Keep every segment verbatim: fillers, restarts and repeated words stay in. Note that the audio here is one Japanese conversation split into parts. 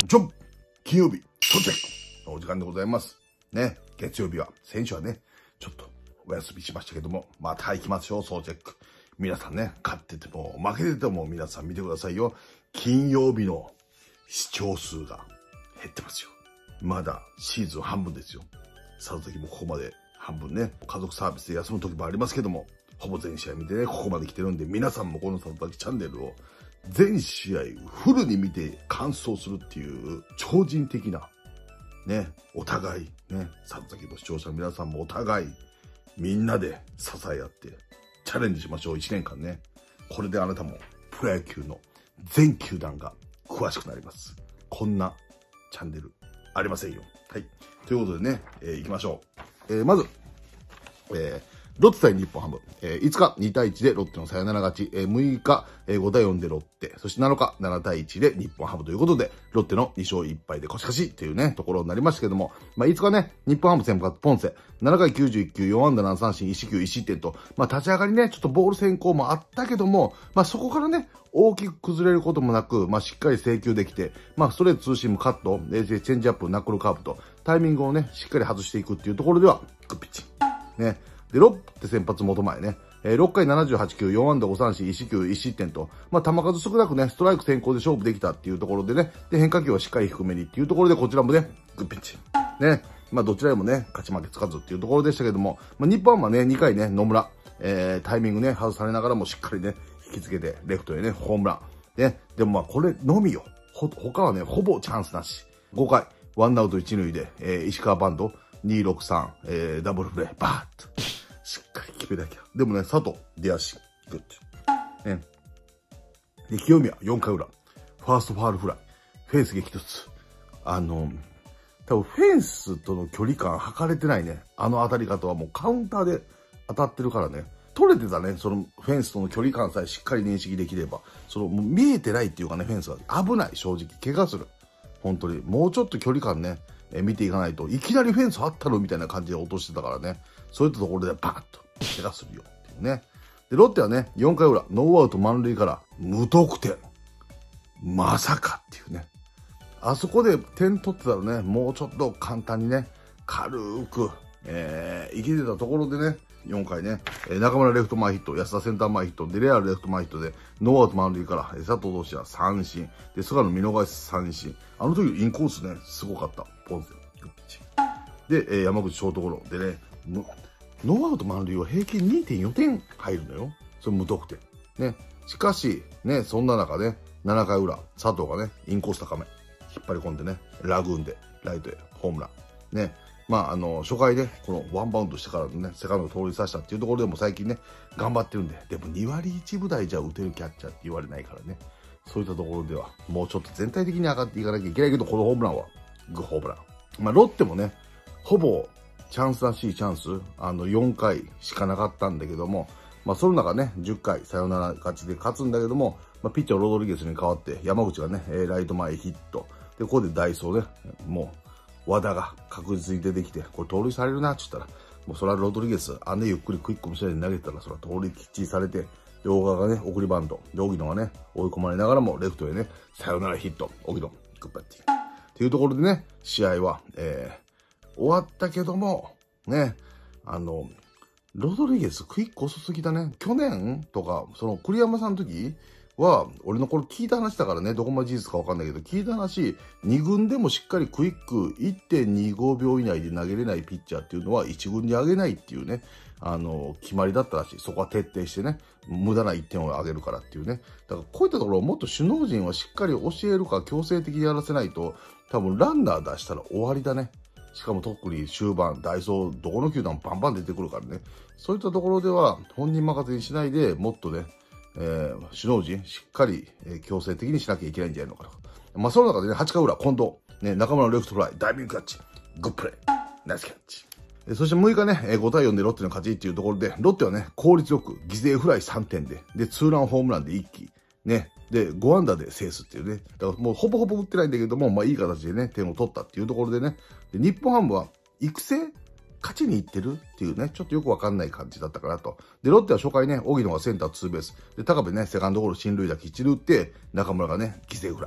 ジョン金曜日、到着のお時間でございます。ね、月曜日は、先週はね、ちょっとお休みしましたけども、また行きましょう、総チェック。皆さんね、勝ってても、負けてても皆さん見てくださいよ。金曜日の視聴数が減ってますよ。まだシーズン半分ですよ。さずきもここまで半分ね、家族サービスで休む時もありますけども、ほぼ全試合見てね、ここまで来てるんで、皆さんもこのさずきチャンネルを全試合フルに見て感想するっていう超人的な、ね、お互い、ね、さずきの視聴者の皆さんもお互い、みんなで支え合ってチャレンジしましょう、いちねんかんね。これであなたもプロ野球の全球団が詳しくなります。こんなチャンネルありませんよ。はい。ということでね、えー、行きましょう。えー、まず、えー、ロッテ対日本ハム。えー、いつかにたいいちでロッテのサヨナラ勝ち。えー、むいか、えー、ごたいよんでロッテ。そしてなのかななたいいちで日本ハムということで、ロッテのにしょういっぱいでコシコシっていうね、ところになりましたけども、まあ、いつかね、日本ハム先発ポンセ。ななかいきゅうじゅういっきゅう、よんあんだななさんしん、いちしきゅういちしってんと、まあ、立ち上がりね、ちょっとボール先行もあったけども、まあ、そこからね、大きく崩れることもなく、まあ、しっかり制球できて、まあ、ストレート、ツーシーム、カット、チェンジアップ、ナックルカーブと、タイミングをね、しっかり外していくっていうところでは、グッピッチン。ね。で、ロッテ先発元前ね、えー、ろっかいななじゅうはちきゅう、よんあんだごさんしん、いちしきゅういちしってんと、まあ、球数少なくね、ストライク先行で勝負できたっていうところでね、で、変化球はしっかり低めにっていうところで、こちらもね、グッピッチン。ね。まあ、どちらでもね、勝ち負けつかずっていうところでしたけども、まあ、日本はね、にかいね、野村、えー、タイミングね、外されながらもしっかりね、引きつけて、レフトへね、ホームラン。ね。でもまあ、これのみよ。ほ、他はね、ほぼチャンスなし。ごかい、ワンアウトいちるいで、えー、石川バンド、にろくさん、えー、ダブルプレイ、バーッと。しっかり決めなきゃ。でもね、佐藤、出足、グッチ。ね。で、清宮、よんかいうら。ファーストファールフライ。フェンス激突。あの、多分フェンスとの距離感測れてないね。あの当たり方はもうカウンターで当たってるからね。取れてたね。そのフェンスとの距離感さえしっかり認識できれば。そのもう見えてないっていうかね、フェンスは危ない、正直。怪我する。本当に。もうちょっと距離感ね、え見ていかないと、いきなりフェンスあったのみたいな感じで落としてたからね。そういったところでバーッと怪我するよっていうね。で、ロッテはね、よんかいうら、ノーアウト満塁から無得点。まさかっていうね。あそこで点取ってたらね、もうちょっと簡単にね、軽く、えー、いけてたところでね、よんかいね、えー、中村レフト前ヒット、安田センター前ヒット、で、レアルレフト前ヒットで、ノーアウト満塁から、えー、佐藤投手は三振、で、菅野見逃し三振。あの時インコースね、すごかった。ポンセ。で、えー、山口ショートゴロでね、ノーアウト満塁は平均 にてんよん 点入るのよ。それ無得点。ね。しかし、ね、そんな中ね、ななかいうら、佐藤がね、インコース高め。引っ張り込んでね、ラグーンで、ライトへ、ホームラン。ね。まあ、あの、初回で、このワンバウンドしてからのね、セカンド盗塁させたっていうところでも最近ね、頑張ってるんで、でもにわりいちぶだいじゃ打てるキャッチャーって言われないからね。そういったところでは、もうちょっと全体的に上がっていかなきゃいけないけど、このホームランは、グホームラン。まあ、ロッテもね、ほぼ、チャンスらしいチャンス、あの、よんかいしかなかったんだけども、まあ、その中ね、じゅっかいサヨナラ勝ちで勝つんだけども、まあ、ピッチャーロドリゲスに代わって、山口がね、ライト前ヒット。で、ここでダイソーね、もう、和田が確実に出てきて、これ盗塁されるな、って言ったら、もうそれはロドリゲス、あんでゆっくりクイックもしないで投げてたら、それは盗塁きっちりされて、で、大川がね、送りバント。で、荻野がね、追い込まれながらも、レフトへね、サヨナラヒット。荻野、グッバッティ。っていうところでね、試合は、えー、終わったけども、ね、あの、ロドリゲスクイック遅すぎだね。去年とか、その栗山さんの時は、俺のこれ聞いた話だからね、どこまで事実かわかんないけど、聞いた話、にぐんでもしっかりクイック いってんにごびょう以内で投げれないピッチャーっていうのはいちぐんに上げないっていうね、あの、決まりだったらしい。そこは徹底してね、無駄ないってんを上げるからっていうね。だからこういったところをもっと首脳陣はしっかり教えるか強制的にやらせないと、多分ランナー出したら終わりだね。しかも特に終盤、ダイソー、どこの球団もバンバン出てくるからね。そういったところでは、本人任せにしないで、もっとね、えー、首脳陣、しっかり、えー、強制的にしなきゃいけないんじゃないのかな。まあ、その中でね、はちかいうら、近藤、ね、中村レフトフライ、ダイビングキャッチ、グップレイ、ナイスキャッチ。えー、そしてむいかね、ごたいよんでロッテの勝ちっていうところで、ロッテはね、効率よく、犠牲フライさんてんで、で、ツーランホームランで一気、ね、で、ごあんだで制すっていうね。だからもうほぼほぼ打ってないんだけども、まあいい形でね、点を取ったっていうところでね、で日本ハムは育成勝ちに行ってるっていうね、ちょっとよくわかんない感じだったかなと。で、ロッテは初回ね、荻野がセンターツーベース。で、高部ね、セカンドゴロ進塁打きっちり打って、中村がね、犠牲フライ。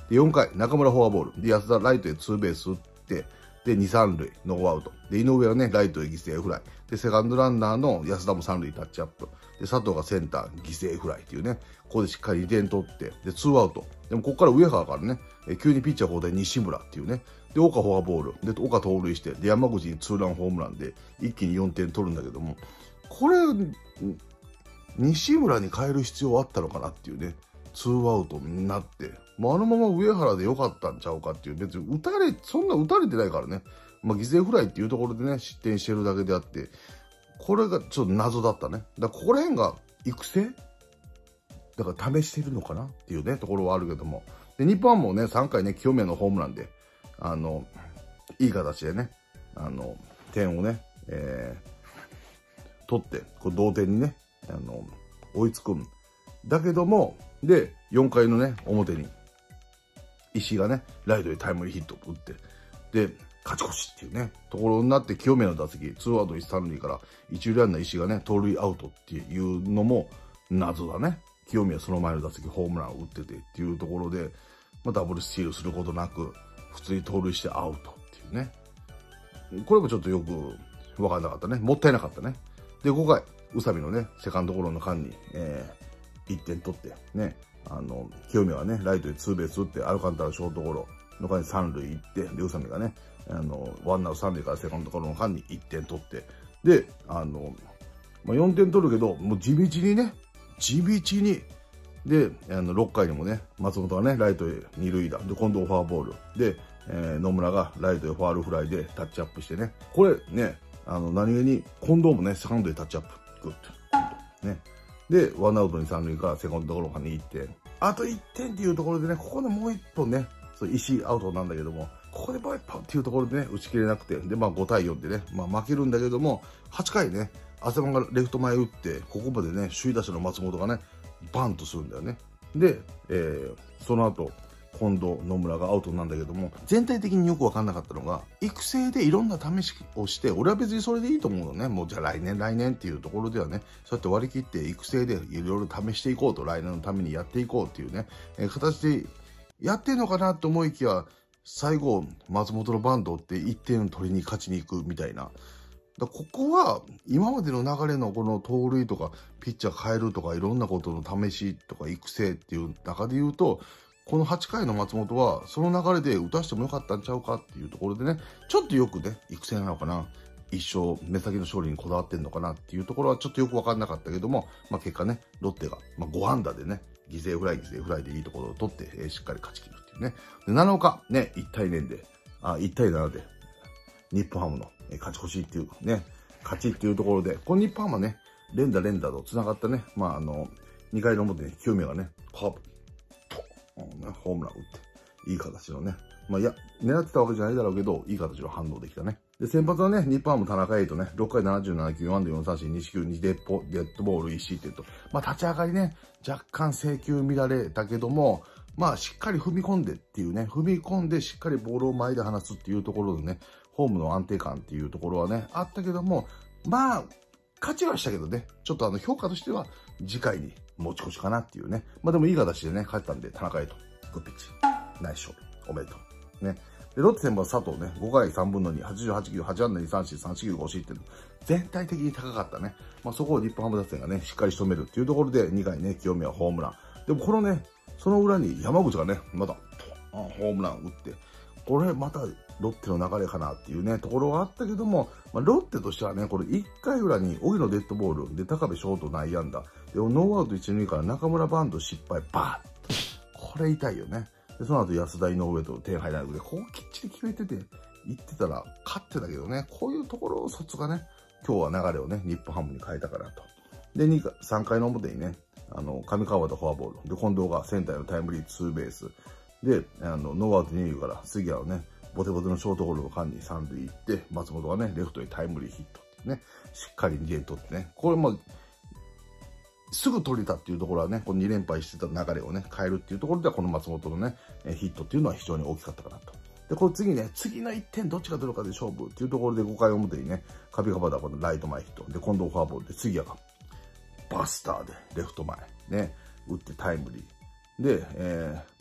で、よんかい、中村フォアボール。で、安田ライトへツーベース打って、で、に、さん塁、ノーアウト。で、井上はね、ライトへ犠牲フライ。で、セカンドランナーの安田もさん塁タッチアップ。で、佐藤がセンター、犠牲フライっていうね、ここでしっかりにてん取って、で、ツーアウト。でも、ここから上原からね、え急にピッチャー交代西村っていうね、で、岡フォアボール。で、岡盗塁して、で、山口にツーランホームランで、一気によんてん取るんだけども、これ、西村に変える必要あったのかなっていうね、ツーアウトになって、まあ、あのまま上原でよかったんちゃうかっていう、別に打たれ、そんな打たれてないからね、まあ、犠牲フライっていうところでね、失点してるだけであって、これがちょっと謎だったね。だからここら辺が育成だから試してるのかなっていうね、ところはあるけども。で、日本もね、さんかいね、清宮のホームランで、あの、いい形でね、あの、点をね、えー、取って、こう同点にね、あの、追いつくんだけども、で、よんかいのね、表に、石井がね、ライトでタイムリーヒットを打って、で、勝ち越しっていうね、ところになって清宮の打席、ツーアウトいち、さん塁から、一塁ランナー石井がね、盗塁アウトっていうのも謎だね。清宮その前の打席ホームランを打っててっていうところで、まあ、ダブルスチールすることなく、普通に盗塁してアウトっていうね。これもちょっとよくわかんなかったね。もったいなかったね。で、ごかい、宇佐美のね、セカンドゴロの間に、えー、いってん取って、ね、あの、清宮はね、ライトでツーベース打って、アルカンタラショートゴロの間にさん塁行って、で、宇佐美がね、あの、ワンアウトさん塁からセカンドゴロの間にいってん取って、で、あの、まあ、よんてん取るけど、もう地道にね、地道に、で、あの、ろっかいにもね、松本がね、ライトへに塁打。で、今度フォアボール。で、えー、野村がライトへファールフライでタッチアップしてね。これね、あの、何気に、近藤もね、セカンドでタッチアップ。グッと。ね。で、ワンアウトにさん塁からセカンドゴロがにいってん。あといってんっていうところでね、ここでもういっぽんね、そう石アウトなんだけども、ここでもういっぽんっていうところでね、打ち切れなくて、で、まあごたいよんでね、まあ負けるんだけども、はちかいね、浅間がレフト前打って、ここまでね、首位打者の松本がね、バンとするんだよね。で、えー、その後、近藤、野村がアウトなんだけども、全体的によく分かんなかったのが、育成でいろんな試しをして、俺は別にそれでいいと思うのね。もうじゃあ来年来年っていうところではね、そうやって割り切って育成でいろいろ試していこうと、来年のためにやっていこうっていうね、えー、形でやってんのかなと思いきや、最後、松本のバントっていってん取りに勝ちに行くみたいな。だここは今までの流れのこの盗塁とかピッチャー変えるとかいろんなことの試しとか育成っていう中で言うと、このはちかいの松本はその流れで打たしてもよかったんちゃうかっていうところでね、ちょっとよくね、育成なのかな、一生目先の勝利にこだわってんのかなっていうところはちょっとよくわかんなかったけども、まあ結果ね、ロッテが、まあ、ご安打でね、犠牲フライ、犠牲フライでいいところを取って、えー、しっかり勝ち切るっていうね。で、なのか、ね、いちたいぜろで、あ、いちたいななで、日本ハムの勝ち越しっていうね、勝ちっていうところで、この日本ハムはね、連打連打と繋がったね、まああの、にかいの表に清宮がね、カーブ、と、ホームラン打って、いい形のね、まあいや、狙ってたわけじゃないだろうけど、いい形の反応できたね。で、先発はね、日本ハム田中瑛斗ね、ろっかいななじゅうななきゅう、ワンでよんさんしん、にしきゅう、にデッド、デッドボールいち失点と、まあ立ち上がりね、若干制球乱れたけども、まあしっかり踏み込んでっていうね、踏み込んでしっかりボールを前で離すっていうところでね、ホームの安定感っていうところはね、あったけども、まあ、勝ちはしたけどね、ちょっとあの評価としては次回に持ち越しかなっていうね。まあでもいい形でね、勝ったんで、田中瑛斗、グッピッチ、ナイス勝利、おめでとう。ね。で、ロッテ先発佐藤ね、ごかいさんぶんのに、はちじゅうはちきゅう、はちあんだにさんしん、さんしきゅう、ご失点。全体的に高かったね。まあそこを日本ハム打線がね、しっかり仕留めるっていうところで、にかいね、清宮ホームラン。でもこのね、その裏に山口がね、また、ホームラン打って、これまたロッテの流れかなっていうね、ところはあったけども、まあ、ロッテとしてはね、これいっかい裏に荻野デッドボール、で、高部ショート内野安打、で、ノーアウトいち、に塁から中村バント失敗、バーッこれ痛いよね。で、その後安田井上と点入らないで、こうきっちり決めてて、行ってたら勝ってたけどね、こういうところを卒がね、今日は流れをね、日本ハムに変えたかなと。で、にかい、さんかいの表にね、あの、上川端フォアボール。で、近藤がセンターへのタイムリーツーベース。で、あの、ノーアウトに塁から杉谷をね、ボテボテのショートゴロの間にさん塁行って、松本がね、レフトにタイムリーヒットってね、しっかりにてん取ってね、これも、すぐ取れたっていうところはね、このに連敗してた流れをね、変えるっていうところでは、この松本のね、ヒットっていうのは非常に大きかったかなと。で、これ次ね、次のいってんどっちが取るかで勝負っていうところでごかい表にね、上川端このライト前ヒット。で、近藤フォアボールで杉谷がバスターでレフト前ね、打ってタイムリー。で、えー、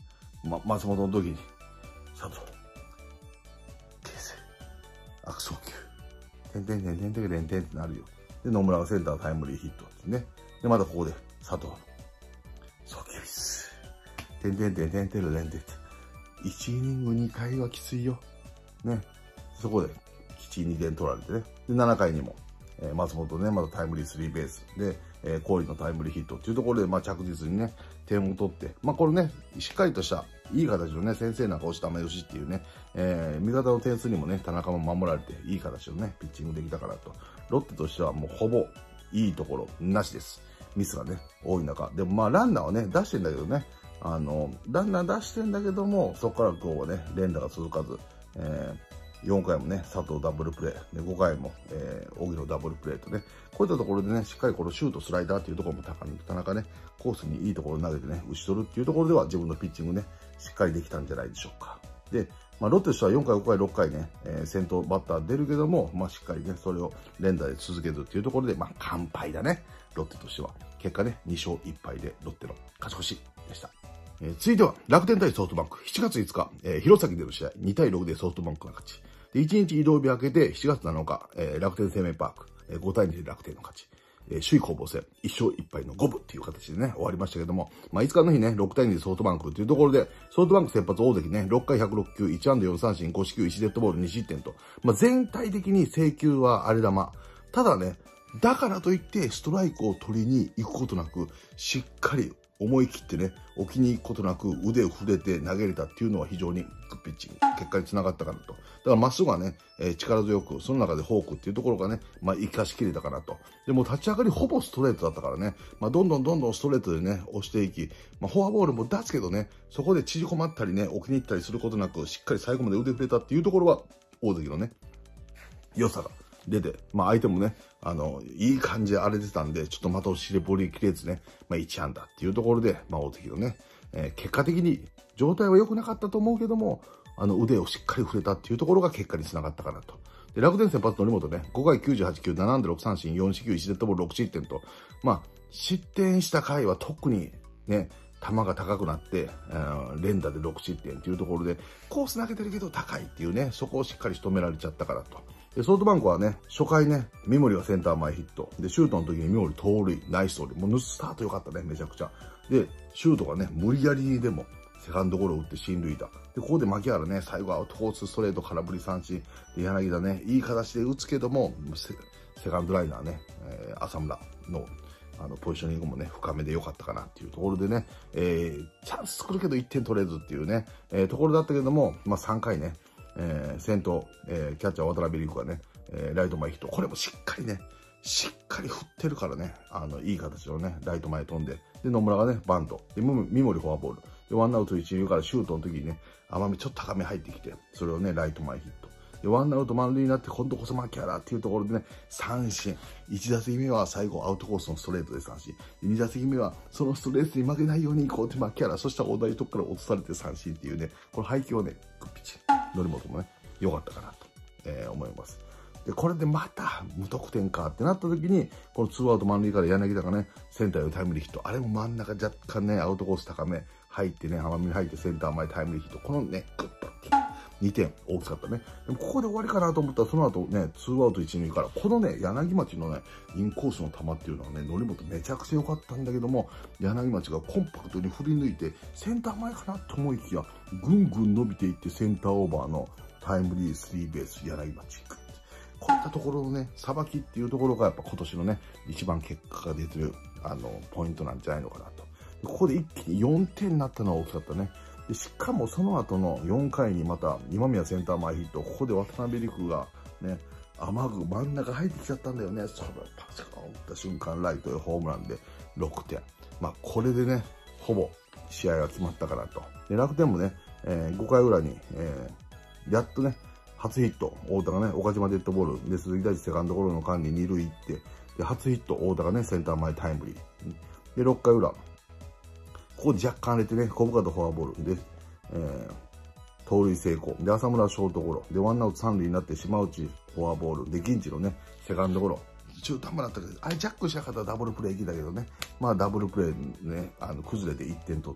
ま、松本の時に、佐藤、形成、悪送球、てんてんてんてんてんてんてんってなるよ。で、野村がセンタータイムリーヒットってね。で、またここで、佐藤の、送球率、てんてんてんてんてんてんてん。いちイニングにかいはきついよ。ね。そこで、きちにてん取られてね。で、ななかいにも、えー、松本ね、またタイムリースリーベースで、えー、氷のタイムリーヒットっていうところで、まあ着実にね、点を取って、まあこれね、しっかりとした、いい形のね、先生なんか押した玉吉っていうね、えー、味方の点数にもね、田中も守られて、いい形のね、ピッチングできたからと。ロッテとしてはもうほぼ、いいところ、なしです。ミスがね、多い中。でもまあランナーはね、出してんだけどね、あの、ランナー出してんだけども、そこからこうね、連打が続かず、えー、よんかいもね、佐藤ダブルプレー、でごかいも、えー、荻野ダブルプレーとね、こういったところでね、しっかりこのシュート、スライダーっていうところも田中ね、コースにいいところを投げてね、打ち取るっていうところでは自分のピッチングね、しっかりできたんじゃないでしょうか。で、まあ、ロッテとしてはよんかい、ごかい、ろっかいね、えー、先頭バッター出るけども、まあ、しっかりね、それを連打で続けるっていうところで、まあ、完敗だね。ロッテとしては。結果ね、にしょういっぱいでロッテの勝ち越しでした。えー、続いては、楽天対ソフトバンク。しちがついつか、えー、弘前での試合、にたいろくでソフトバンクが勝ち。で、いちにち移動日明けて、しちがつなのか、えー、楽天生命パーク、えー、ごたいにで楽天の勝ち。えー、首位攻防戦、いっしょういっぱいの五分っていう形でね、終わりましたけども、まあ、いつかの日ね、ろくたいにでソフトバンクっていうところで、ソフトバンク先発大関ね、ろっかいひゃくろくきゅう、いちあんだよんさんしん、ごしきゅう、いちデッドボール、にしってんと、まあ、全体的に制球は荒れ玉。ただね、だからといってストライクを取りに行くことなく、しっかり思い切ってね、置きに行くことなく腕を振れて投げれたっていうのは非常にグッピッチング、結果につながったかなと。だからまっすぐはね、えー、力強く、その中でフォークっていうところがね、まあ生かしきれたかなと。でも立ち上がりほぼストレートだったからね、まあどんどんどんどんストレートでね、押していき、まあフォアボールも出すけどね、そこで縮こまったりね、置きに行ったりすることなく、しっかり最後まで腕振れたっていうところは、大関のね、良さが出て、まあ相手もね、あの、いい感じで荒れてたんで、ちょっと的を絞りきれずね、まあいちあんだっていうところで、まあ大関のね、えー、結果的に状態は良くなかったと思うけども、あの腕をしっかり振れたっていうところが結果につながったかなと。で、楽天先発の則本ね、ごかいきゅうじゅうはちきゅう、ななあんだろくさんしん、よんしきゅう、いちデッドボール、ろくしってんと、まあ、失点した回は特にね、球が高くなって、連打でろくしってんっていうところで、コース投げてるけど高いっていうね、そこをしっかり仕留められちゃったからと。で、ソフトバンクはね、初回ね、三森がセンター前ヒット。で、シュートの時に三森盗塁、ナイス盗塁。もうスタート良かったね、めちゃくちゃ。で、シュートがね、無理やりにでも、セカンドゴロを打って進塁打。で、ここで牧原ね、最後はアウトコースストレート空振り三振。で、柳田ね、いい形で打つけども、セ, セカンドライナーね、えー、浅村の、あの、ポジショニングもね、深めで良かったかなっていうところでね、えー、チャンス作るけどいってん取れずっていうね、えー、ところだったけども、まあ、さんかいね、えー、先頭、えー、キャッチャー渡辺陸がね、えー、ライト前ヒット。これもしっかりね、しっかり振ってるからね、あの、いい形のね、ライト前飛んで、で、野村がね、バント。で、三森フォアボール。で、ワンアウト一塁からシュートの時にね、甘めちょっと高め入ってきて、それをね、ライト前ヒット。で、ワンアウト満塁になって、今度こそ牧原っていうところでね、三振。いちだせきめは最後アウトコースのストレートで三振。にだせきめはそのストレートに負けないように行こうって牧原、そしたら大台とこから落とされて三振っていうね、この配球はね、グッピチ。則本もね、良かったかなと、えー、思います。で、これでまた無得点かってなった時に、このツーアウト満塁から柳田がね、センターへタイムリーヒット。あれも真ん中若干ね、アウトコース高め入ってね、甘めに入ってセンター前タイムリーヒット。このね、グッとにてん大きかったね。でもここで終わりかなと思ったら、その後ね、ツーアウトいち、にから、このね、柳町のね、インコースの球っていうのはね、則本めちゃくちゃ良かったんだけども、柳町がコンパクトに振り抜いて、センター前かなと思いきや、ぐんぐん伸びていってセンターオーバーのタイムリースリーベース、柳町。こういったところのね、さばきっていうところがやっぱ今年のね、一番結果が出てる、あの、ポイントなんじゃないのかなと。ここで一気によんてんになったのは大きかったね。でしかもその後のよんかいにまた今宮センター前ヒット、ここで渡辺陸がね、甘く真ん中入ってきちゃったんだよね。それパスが打った瞬間、ライトへホームランでろくてん。まあこれでね、ほぼ試合が決まったかなと。で、楽天もね、えー、ごかい裏に、えー、やっとね、初ヒット、太田がね、岡島デッドボールで、鈴木大地セカンドゴロの間に二塁行って、で、初ヒット、太田がね、センター前タイムリー。で、ろっかい裏。ここ若干荒れてね、小深田フォアボールで、えー、盗塁成功。で、浅村ショートゴロ。で、ワンアウト三塁になって島内フォアボール。で、銀次のね、セカンドゴロ。中途半端だったけど、あれジャックしなかったらダブルプレーいきたけどね。まあ、ダブルプレーね、あの、崩れていってん取って。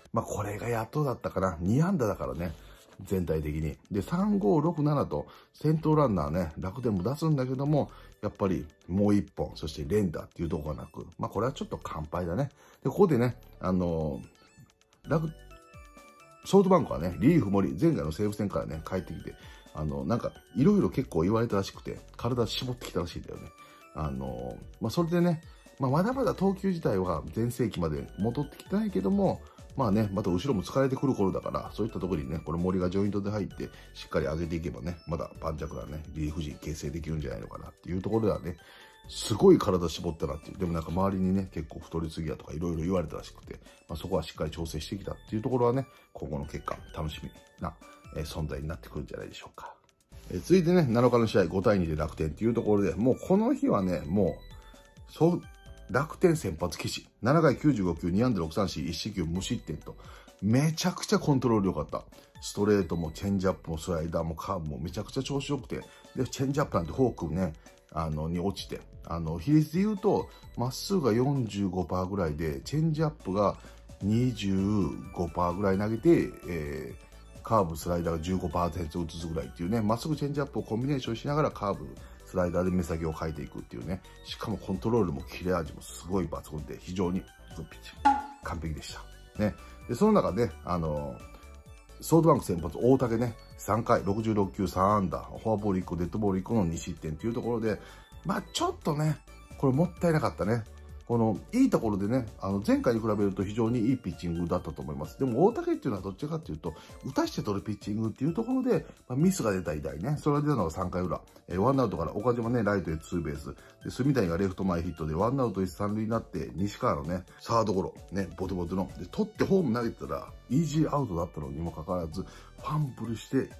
まあこれがやっとだったかな。に安打だからね。全体的に。で、さん、ご、ろく、ななと先頭ランナーね、楽天も出すんだけども、やっぱりもういっぽん、そして連打っていうところがなく、まあこれはちょっと完敗だね。で、ここでね、あのー、楽、ソフトバンクはね、リリーフ森、前回の西武戦からね、帰ってきて、あの、なんか、いろいろ結構言われたらしくて、体絞ってきたらしいんだよね。あのー、まあそれでね、まあまだまだ投球自体は全盛期まで戻ってきてないけども、まあね、また後ろも疲れてくる頃だから、そういったところにね、これ森がジョイントで入って、しっかり上げていけばね、まだ盤石なね、リリーフ陣形成できるんじゃないのかなっていうところではね、すごい体絞ったなっていう。でもなんか周りにね、結構太りすぎやとかいろいろ言われたらしくて、まあそこはしっかり調整してきたっていうところはね、今後の結果、楽しみな、えー、存在になってくるんじゃないでしょうか。えー、続いてね、なのかの試合ごたいにで楽天っていうところで、もうこの日はね、もう、そう、楽天先発岸、ななかいきゅうじゅうごきゅう、に安打ろく三振、いち四球無失点と、めちゃくちゃコントロール良かった。ストレートもチェンジアップもスライダーもカーブもめちゃくちゃ調子良くて、で、チェンジアップなんてフォークね、あの、に落ちて、あの、比率で言うと、まっすぐが よんじゅうごパーセント ぐらいで、チェンジアップが にじゅうごパーセント ぐらい投げて、えー、カーブ、スライダーが じゅうごパーセント ずつぐらいっていうね、まっすぐチェンジアップをコンビネーションしながらカーブ、スライダーで目先を変えていくっていうね。しかもコントロールも切れ味もすごい抜群で、非常にピッチ完璧でした。ね。で、その中で、あのー、ソフトバンク先発大竹ね、さんかいろくじゅうろくきゅうさん安打、フォアボールいっこ、デッドボールいっこのに失点っていうところで、まあちょっとね、これもったいなかったね。この、いいところでね、あの、前回に比べると非常にいいピッチングだったと思います。でも、大竹っていうのはどっちかっていうと、打たして取るピッチングっていうところで、まあ、ミスが出たみたいね。それが出たのがさんかい裏。えー、ワンアウトから岡島ね、ライトへツーベース。で、住谷がレフト前ヒットで、ワンアウトいち、さん塁になって、西川のね、サードゴロ、ね、ボテボテの。で、取ってホーム投げてたら、イージーアウトだったのにもかかわらず、ファンブルしていって、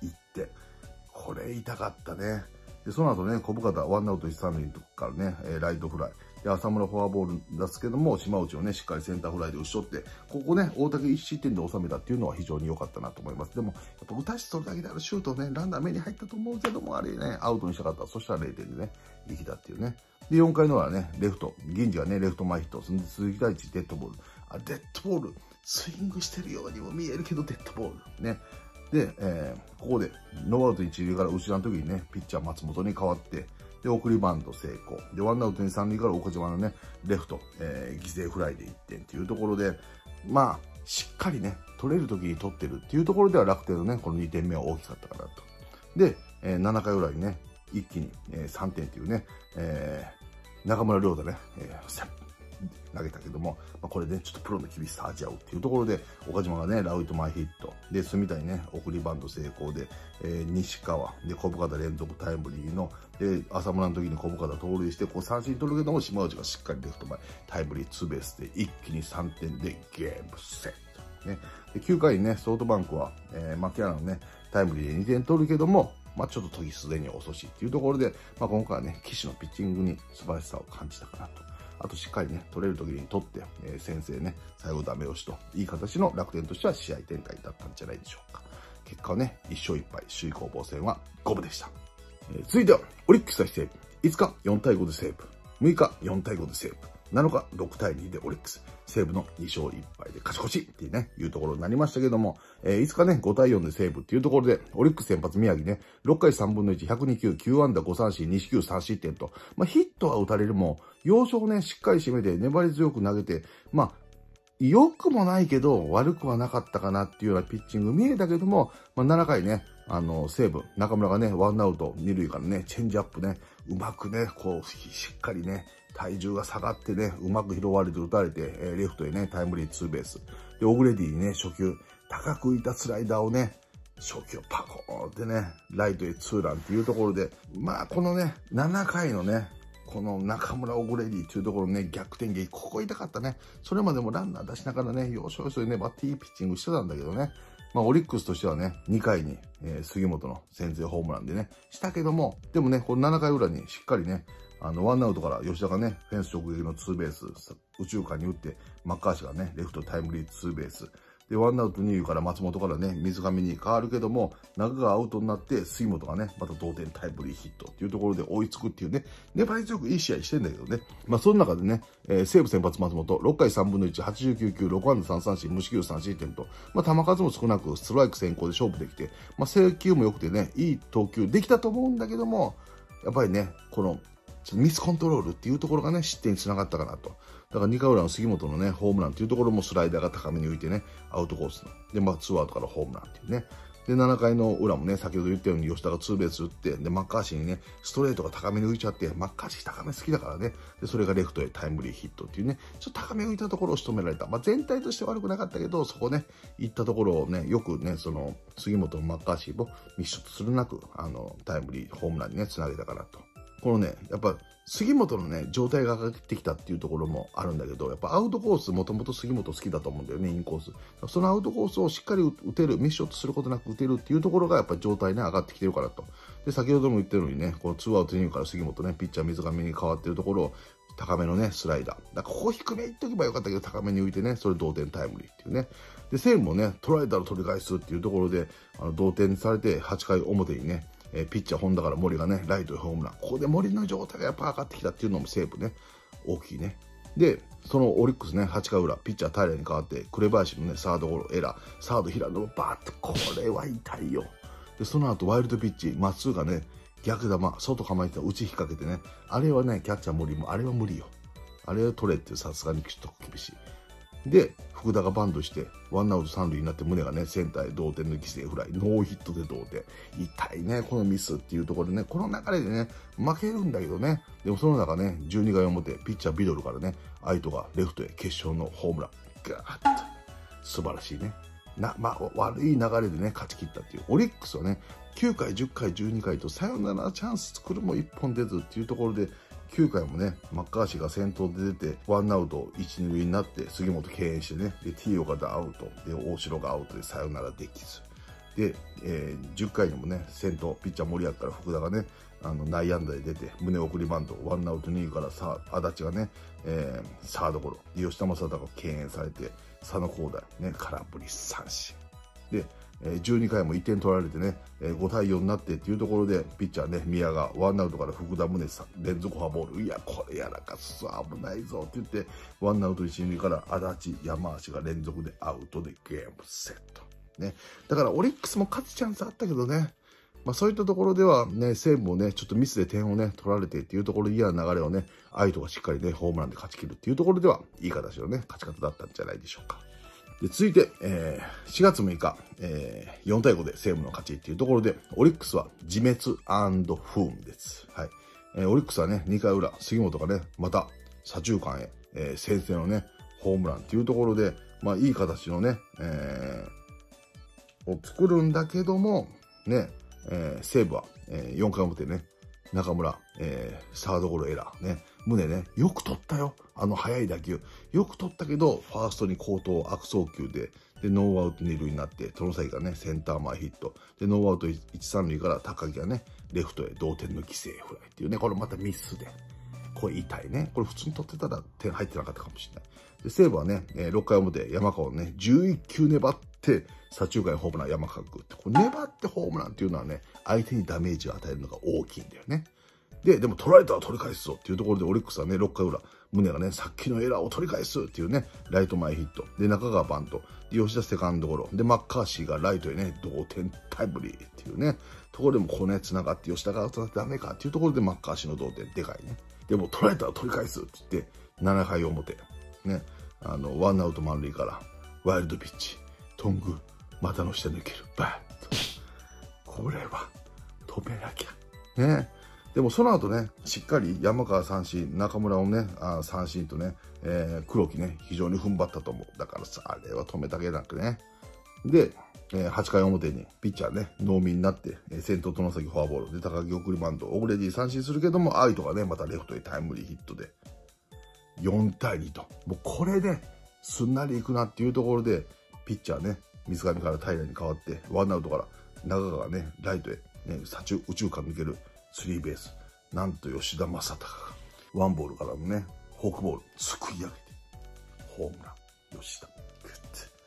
これ痛かったね。で、その後ね、小深田、ワンアウトいち、さん塁のとこからね、えー、ライトフライ。で、浅村フォアボール出すけども、島内をね、しっかりセンターフライで打ち取って、ここね、大竹いち失点で収めたっていうのは非常に良かったなと思います。でも、やっぱ打たし取るだけであるシュートね、ランナー目に入ったと思うけども、あれね、アウトにしたかった。そしたられいてんでね、生きたっていうね。で、よんかいの裏ね、レフト、銀次がね、レフト前ヒット、鈴木大地、デッドボール。あ、デッドボール、スイングしてるようにも見えるけど、デッドボール。ね。で、えー、ここで、ノーアウト一塁から後ろの時にね、ピッチャー松本に変わって、で、送りバント成功。で、ワンアウトにさん塁から岡島のね、レフト、えー、犠牲フライでいってんっていうところで、まあ、しっかりね、取れる時に取ってるっていうところでは楽天のね、このにてんめは大きかったかなと。で、えー、ななかい裏にね、一気に、えー、さんてんっていうね、えー、中村亮太ね、えー、投げたけども、まあ、これで、ね、ちょっとプロの厳しさ味わうっていうところで、岡島がね、ラウト前ヒット。で、住谷ね、送りバント成功で、えー、西川、で、小深田連続タイムリーの、で、浅村の時に小深田盗塁して、こう三振取るけども、島内がしっかりレフト前、タイムリーツーベースで、一気にさんてんでゲームセット。ね。で、きゅうかいにね、ソフトバンクは、えー、牧原のね、タイムリーでにてん取るけども、まあちょっと時すでに遅しっていうところで、まあ今回はね、岸のピッチングに素晴らしさを感じたかなと。あとしっかりね、取れる時に取って、えー、先制ね、最後ダメ押しと、いい形の楽天としては試合展開だったんじゃないでしょうか。結果はね、いっしょういっぱい、首位攻防戦は五分でした。えー、続いては、オリックス対西武。いつかよんたいごで西武。むいかよんたいごで西武。なのかろくたいにでオリックス。西武のにしょういっぱいで勝ち越しっていうね、いうところになりましたけども、えー、いつかね、ごたいよんで西武っていうところで、オリックス先発宮城ね、ろっかいさんぶんのいち、ひゃくにきゅう、きゅう安打ご三振、に四球さん失点と、まあヒットは打たれるも、要所をね、しっかり締めて、粘り強く投げて、まあ、良くもないけど、悪くはなかったかなっていうようなピッチング見えたけども、まあななかいね、あの、西武、中村がね、ワンアウト、二塁からね、チェンジアップね、うまくね、こう、しっかりね、体重が下がってね、うまく拾われて打たれて、えー、レフトへね、タイムリーツーベース。で、オグレディにね、初球、高く浮いたスライダーをね、初球パコーンってね、ライトへツーランっていうところで、まあ、このね、ななかいのね、この中村オグレディっていうところね、逆転劇、ここ痛かったね。それまでもランナー出しながらね、要所要所でね、バッティーピッチングしてたんだけどね。まあ、オリックスとしてはね、にかいに、えー、杉本の先制ホームランでね、したけども、でもね、このななかい裏にしっかりね、あの、ワンアウトから吉田がね、フェンス直撃のツーベース、宇宙間に打って、マッカーシーがね、レフトタイムリーツーベース。 で、ワンアウト二塁から松本からね、水上に変わるけども、中がアウトになって、杉本がね、また同点タイムリーヒットっていうところで追いつくっていうね、粘り強くいい試合してんだけどね。まあ、その中でね、えー、西武先発松本、ろっかいさんぶんのいち、はちじゅうきゅうきゅう、ろくあんださんさんしん、無四球さんしってんと、まあ、球数も少なく、ストライク先行で勝負できて、まあ、制球も良くてね、いい投球できたと思うんだけども、やっぱりね、この、ミスコントロールっていうところがね、失点につながったかなと。だからにかい裏の杉本のね、ホームランっていうところもスライダーが高めに浮いてね、アウトコースの。で、まあ、ツーアウトからホームランっていうね。で、ななかいの裏もね、先ほど言ったように吉田がツーベース打って、で、マッカーシーにね、ストレートが高めに浮いちゃって、マッカーシー高め好きだからね。で、それがレフトへタイムリーヒットっていうね、ちょっと高め浮いたところを仕留められた。まあ、全体として悪くなかったけど、そこね、行ったところをね、よくね、その、杉本のマッカーシーもミッションとするなく、あの、タイムリー、ホームランにね、つなげたかなと。このね、やっぱ、杉本のね、状態が上がってきたっていうところもあるんだけど、やっぱアウトコース、もともと杉本好きだと思うんだよね、インコース。そのアウトコースをしっかり打てる、ミッションとすることなく打てるっていうところが、やっぱり状態ね、上がってきてるからと。で、先ほども言ったようにね、このツーアウトにから杉本ね、ピッチャー水上に変わってるところを、高めのね、スライダー。だからここ低め行っとけばよかったけど、高めに浮いてね、それ同点タイムリーっていうね。で、西武もね、取られたら取り返すっていうところで、あの、同点されて、はちかい表にね、えー、ピッチャー本田から森がね、ライトへホームラン。ここで森の状態がやっぱ上がってきたっていうのも西武ね、大きいね。で、そのオリックスね、はちかい裏、ピッチャー平に変わって、紅林のね、サードゴロ、エラー、サード平野のバーって、これは痛いよ。で、その後ワイルドピッチ、まっすぐがね、逆球、外構えてた内引っ掛けてね、あれはね、キャッチャー森も、あれは無理よ。あれを取れってさすがにちょっと厳しい。で、福田がバントして、ワンアウト三塁になって宗がね、センターへ同点の犠牲フライ、ノーヒットで同点。痛いね、このミスっていうところでね、この流れでね、負けるんだけどね、でもその中ね、じゅうにかい表、ピッチャービドルからね、愛斗がレフトへ決勝のホームラン。ガーッと。素晴らしいね。な、まあ、悪い流れでね、勝ち切ったっていう。オリックスはね、きゅうかい、じゅっかい、じゅうにかいとサヨナラチャンス作るもいっぽん出ずっていうところで、きゅうかいもね、マッカーシーが先頭で出て、ワンアウトいち、に塁になって、杉本敬遠してね、で、T 岡田アウト、で、大城がアウトでサヨナラできず。で、えー、じゅっかいにもね、先頭、ピッチャー森やから福田がね、あの、内野安打で出て、胸送りバント、ワンアウトに塁からさ、足立がね、えー、サードゴロ、吉田正尚が敬遠されて、佐野光大、ね、空振り三振。で、じゅうにかいもいってん取られてね、ごたいよんになってっていうところで、ピッチャーね、宮がワンアウトから福田宗さん、連続フォアボール。いや、これやらかすぞ、危ないぞって言って、ワンアウトいち、に塁から足立、山足が連続でアウトでゲームセット。ね。だからオリックスも勝つチャンスあったけどね、まあそういったところではね、西武もね、ちょっとミスで点をね、取られてっていうところで嫌な流れをね、愛斗がしっかりね、ホームランで勝ち切るっていうところでは、いい形のね、勝ち方だったんじゃないでしょうか。で、続いて、えー、しがつむいか、えー、よんたいごで西武の勝ちっていうところで、オリックスは自滅&不運です。はい。えー、オリックスはね、にかい裏、杉本がね、また左中間へ、えー、先制のね、ホームランっていうところで、まあ、いい形のね、えー、を作るんだけども、ね、えー、西武は、えー、よんかい表ね、中村、えー、サードゴロエラーね。宗ね、よく取ったよ。あの速い打球。よく取ったけど、ファーストに好投悪送球で、で、ノーアウトに塁になって、外崎がね、センター前ヒット。で、ノーアウトいち、さん塁から高木がね、レフトへ同点の犠牲フライっていうね、これまたミスで。これ痛いね。これ普通に取ってたら点入ってなかったかもしれない。で、西武はね、えー、ろっかい表、山川をね、じゅういっきゅう粘って、左中間ホームラン山川が打って、これ粘ってホームランっていうのはね、相手にダメージを与えるのが大きいんだよね。で、でも取られたら取り返すぞっていうところでオリックスはね、ろっかい裏、宗がね、さっきのエラーを取り返すっていうね、ライト前ヒット。で、中川バント。で、吉田セカンドゴロ。で、マッカーシーがライトへね、同点タイムリーっていうね、ところでもこうね、繋がって吉田が打たなきゃダメかっていうところでマッカーシーの同点、でかいね。でも取られたら取り返すって言って、ななかい表。ね、あの、ワンアウト満塁から、ワイルドピッチ。トング、股の下抜ける。バッと。これは、止めなきゃ。ね。でもその後ね、しっかり山川三振、中村をね、あ三振とね、えー、黒木ね、非常に踏ん張ったと思う。だからさ、あれは止めたげなくね。で、えー、はちかい表にピッチャーね、農民になって、えー、先頭外崎フォアボールで高木送りバント、オグレディ三振するけども、アウトがね、またレフトへタイムリーヒットで、よんたいにと。もうこれで、すんなりいくなっていうところで、ピッチャーね、水上から平に変わって、ワンアウトから中川がね、ライトへ、ね、左中、宇宙間抜ける。スリーベース。なんと吉田正尚が、ワンボールからのね、フォークボール、すくい上げて、ホームラン、吉田。グッて。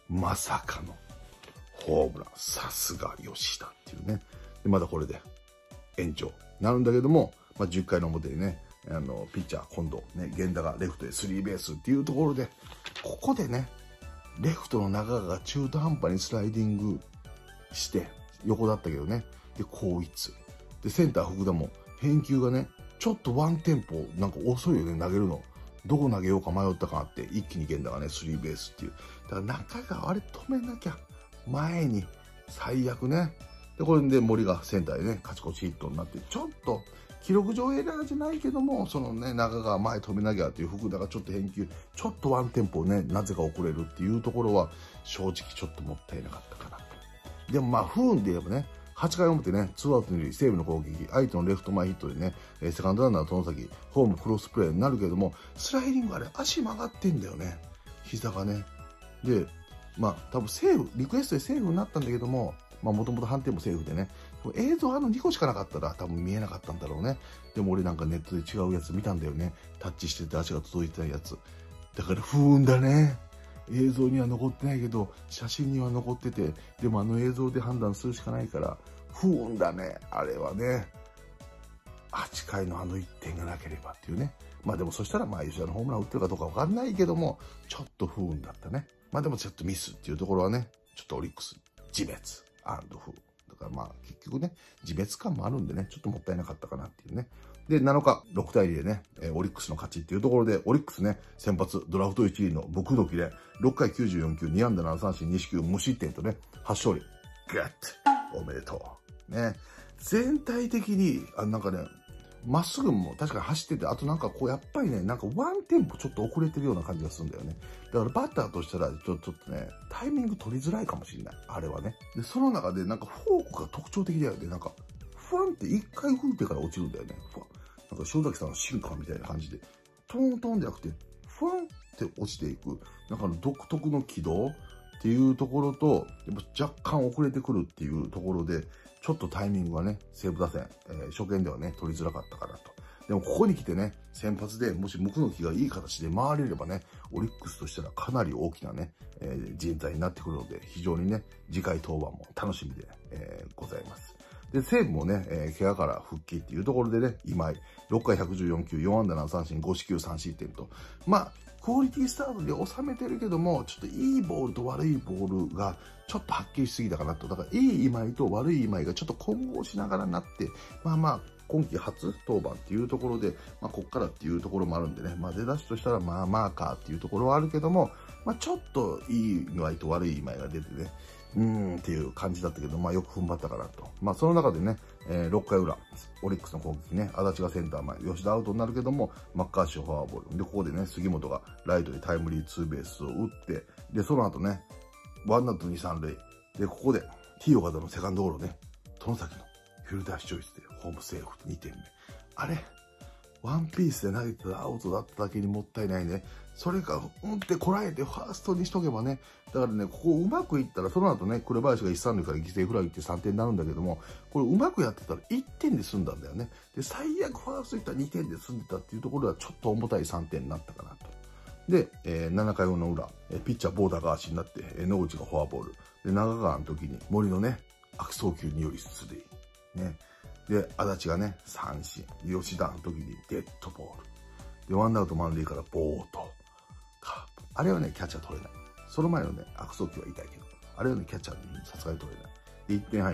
まさかのホームラン。さすが吉田っていうね。でまだこれで延長なるんだけども、まあ、じゅっかいの表にね、あのピッチャー今度ね、源田がレフトへスリーベースっていうところで、ここでね、レフトの中川が中途半端にスライディングして横だったけどね、で後逸でセンター福田も返球がね、ちょっとワンテンポなんか遅いよね、投げるの。どこ投げようか迷ったかなって、一気に源田がねスリーベースっていう。だから中川あれ止めなきゃ、前に最悪ね。でこれで森がセンターでね勝ち越しヒットになって、ちょっと記録上エラーじゃないけども、そのね中川前止めなきゃっていう福田がちょっと返球ちょっとワンテンポねなぜか遅れるっていうところは正直ちょっともったいなかったかなと。でもまあ不運で言えばね、はちかい表ね、ツーアウトに西武の攻撃、相手のレフト前ヒットでね、セカンドランナーの外崎、ホームクロスプレーになるけども、スライディングあれ、足曲がってんだよね、膝がね。で、まあ、多分セーフ、リクエストでセーフになったんだけども、まあ、もともと判定もセーフでね、映像あのにこしかなかったら多分見えなかったんだろうね。でも俺なんかネットで違うやつ見たんだよね。タッチしてて足が届いてないやつ。だから不運だね。映像には残ってないけど、写真には残ってて、でもあの映像で判断するしかないから、不運だね、あれはね。はちかいのあのいってんがなければっていうね。まあでもそしたらまあ吉田のホームラン打ってるかどうかわかんないけども、ちょっと不運だったね。まあでもちょっとミスっていうところはね、ちょっとオリックス自滅アンド不運。だからまあ結局ね、自滅感もあるんでね、ちょっともったいなかったかなっていうね。で、なのか、ろくたいにでね、オリックスの勝ちっていうところで、オリックスね、先発、ドラフトいちいのブクドキで、ろっかいきゅうじゅうよんきゅう、にあんだななさんしん、にしきゅう無失点とね、はち勝利。グッとおめでとう。ね。全体的に、あなんかね、まっすぐも確かに走ってて、あとなんかこう、やっぱりね、なんかワンテンポちょっと遅れてるような感じがするんだよね。だからバッターとしたらちょ、ちょっとね、タイミング取りづらいかもしれない。あれはね。で、その中でなんかフォークが特徴的だよね。なんか、フワンって一回振ってから落ちるんだよね。フワン。なんか塩崎さんの進化みたいな感じで、トントンじゃなくて、フワンって落ちていく、なんかの独特の軌道っていうところと、やっぱ若干遅れてくるっていうところで、ちょっとタイミングがね、西武打線、えー、初見ではね、取りづらかったかなと。でもここに来てね、先発でもし無垢の木がいい形で回れればね、オリックスとしたらかなり大きなね、えー、人材になってくるので、非常にね、次回登板も楽しみで、えー、ございます。で、西武もね、えー、怪我から復帰っていうところでね、今井、ろっかいひゃくじゅうよんきゅう、よんあんだななさんしん、ごしきゅうさん失点と、まあ、クオリティスタートで収めてるけども、ちょっといいボールと悪いボールがちょっとはっきりしすぎたかなと。だから、いい今井と悪い今井がちょっと混合しながらなって、まあまあ、今季初登板っていうところで、まあ、こっからっていうところもあるんでね、まあ、出だしとしたら、まあまあかっていうところはあるけども、まあ、ちょっといい今井と悪い今井が出てね、うーんっていう感じだったけど、まあよく踏ん張ったかなと。まあその中でね、えー、ろっかいうら、オリックスの攻撃ね、足立がセンター前、吉田アウトになるけども、マッカーシーフォアボール。で、ここでね、杉本がライトでタイムリーツーベースを打って、で、その後ね、ワンアウトに、さん塁。で、ここで T 岡田のセカンドゴロね、外崎のフィルダー視聴室でホームセーフにてんめ。あれワンピースで投げてたアウトだっただけにもったいないね。それか、うんってこらえてファーストにしとけばね。だからね、ここうまくいったら、その後ね、紅林が一三塁から犠牲フライってさんてんになるんだけども、これうまくやってたらいってんで済んだんだよね。で、最悪ファーストいったらにてんで済んでたっていうところではちょっと重たいさんてんになったかなと。で、えー、ななかいの裏、えー、ピッチャーボーダーが足になって、えー、野口がフォアボール。で、中川の時に森のね、悪送球により出塁。ね。で、足立がね、三振。吉田の時にデッドボール。で、ワンアウト満塁からボート。カープ。あれはね、キャッチャー取れない。その前のね、悪送球は痛いけど、あれはね、キャッチャーにさすがに取れない。で、いってん入って、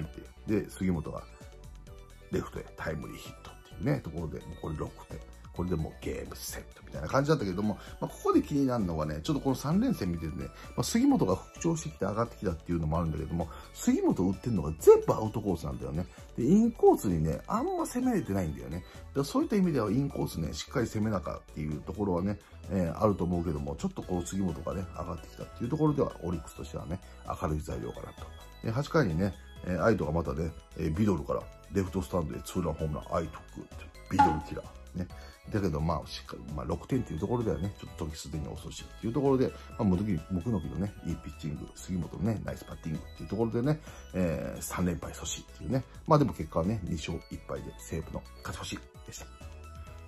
で、杉本がレフトへタイムリーヒットっていうね、ところで、もうこれろくてん。これでもうゲームセットみたいな感じだったけども、まあ、ここで気になるのはね、ちょっとこのさん連戦見ててね、まあ、杉本が復調してきて上がってきたっていうのもあるんだけども、杉本打ってるのが全部アウトコースなんだよね。で、インコースにね、あんま攻めれてないんだよね。だからそういった意味ではインコースね、しっかり攻めなかっていうところはね、えー、あると思うけども、ちょっとこう杉本がね、上がってきたっていうところでは、オリックスとしてはね、明るい材料かなと。で、はちかいにね、えー、アイトがまたね、えー、ビドルからレフトスタンドでツーランホームラン、アイトクってビドルキラー。ね。だけど、まあ、しっかり、まあ、ろくてんっていうところではね、ちょっと時すでに遅しっていうところで、まあ、無時、無垢の木のね、いいピッチング、杉本のね、ナイスパッティングっていうところでね、えー、さん連敗阻止っていうね。まあでも結果はね、に勝いっぱいで西武の勝ち星でした。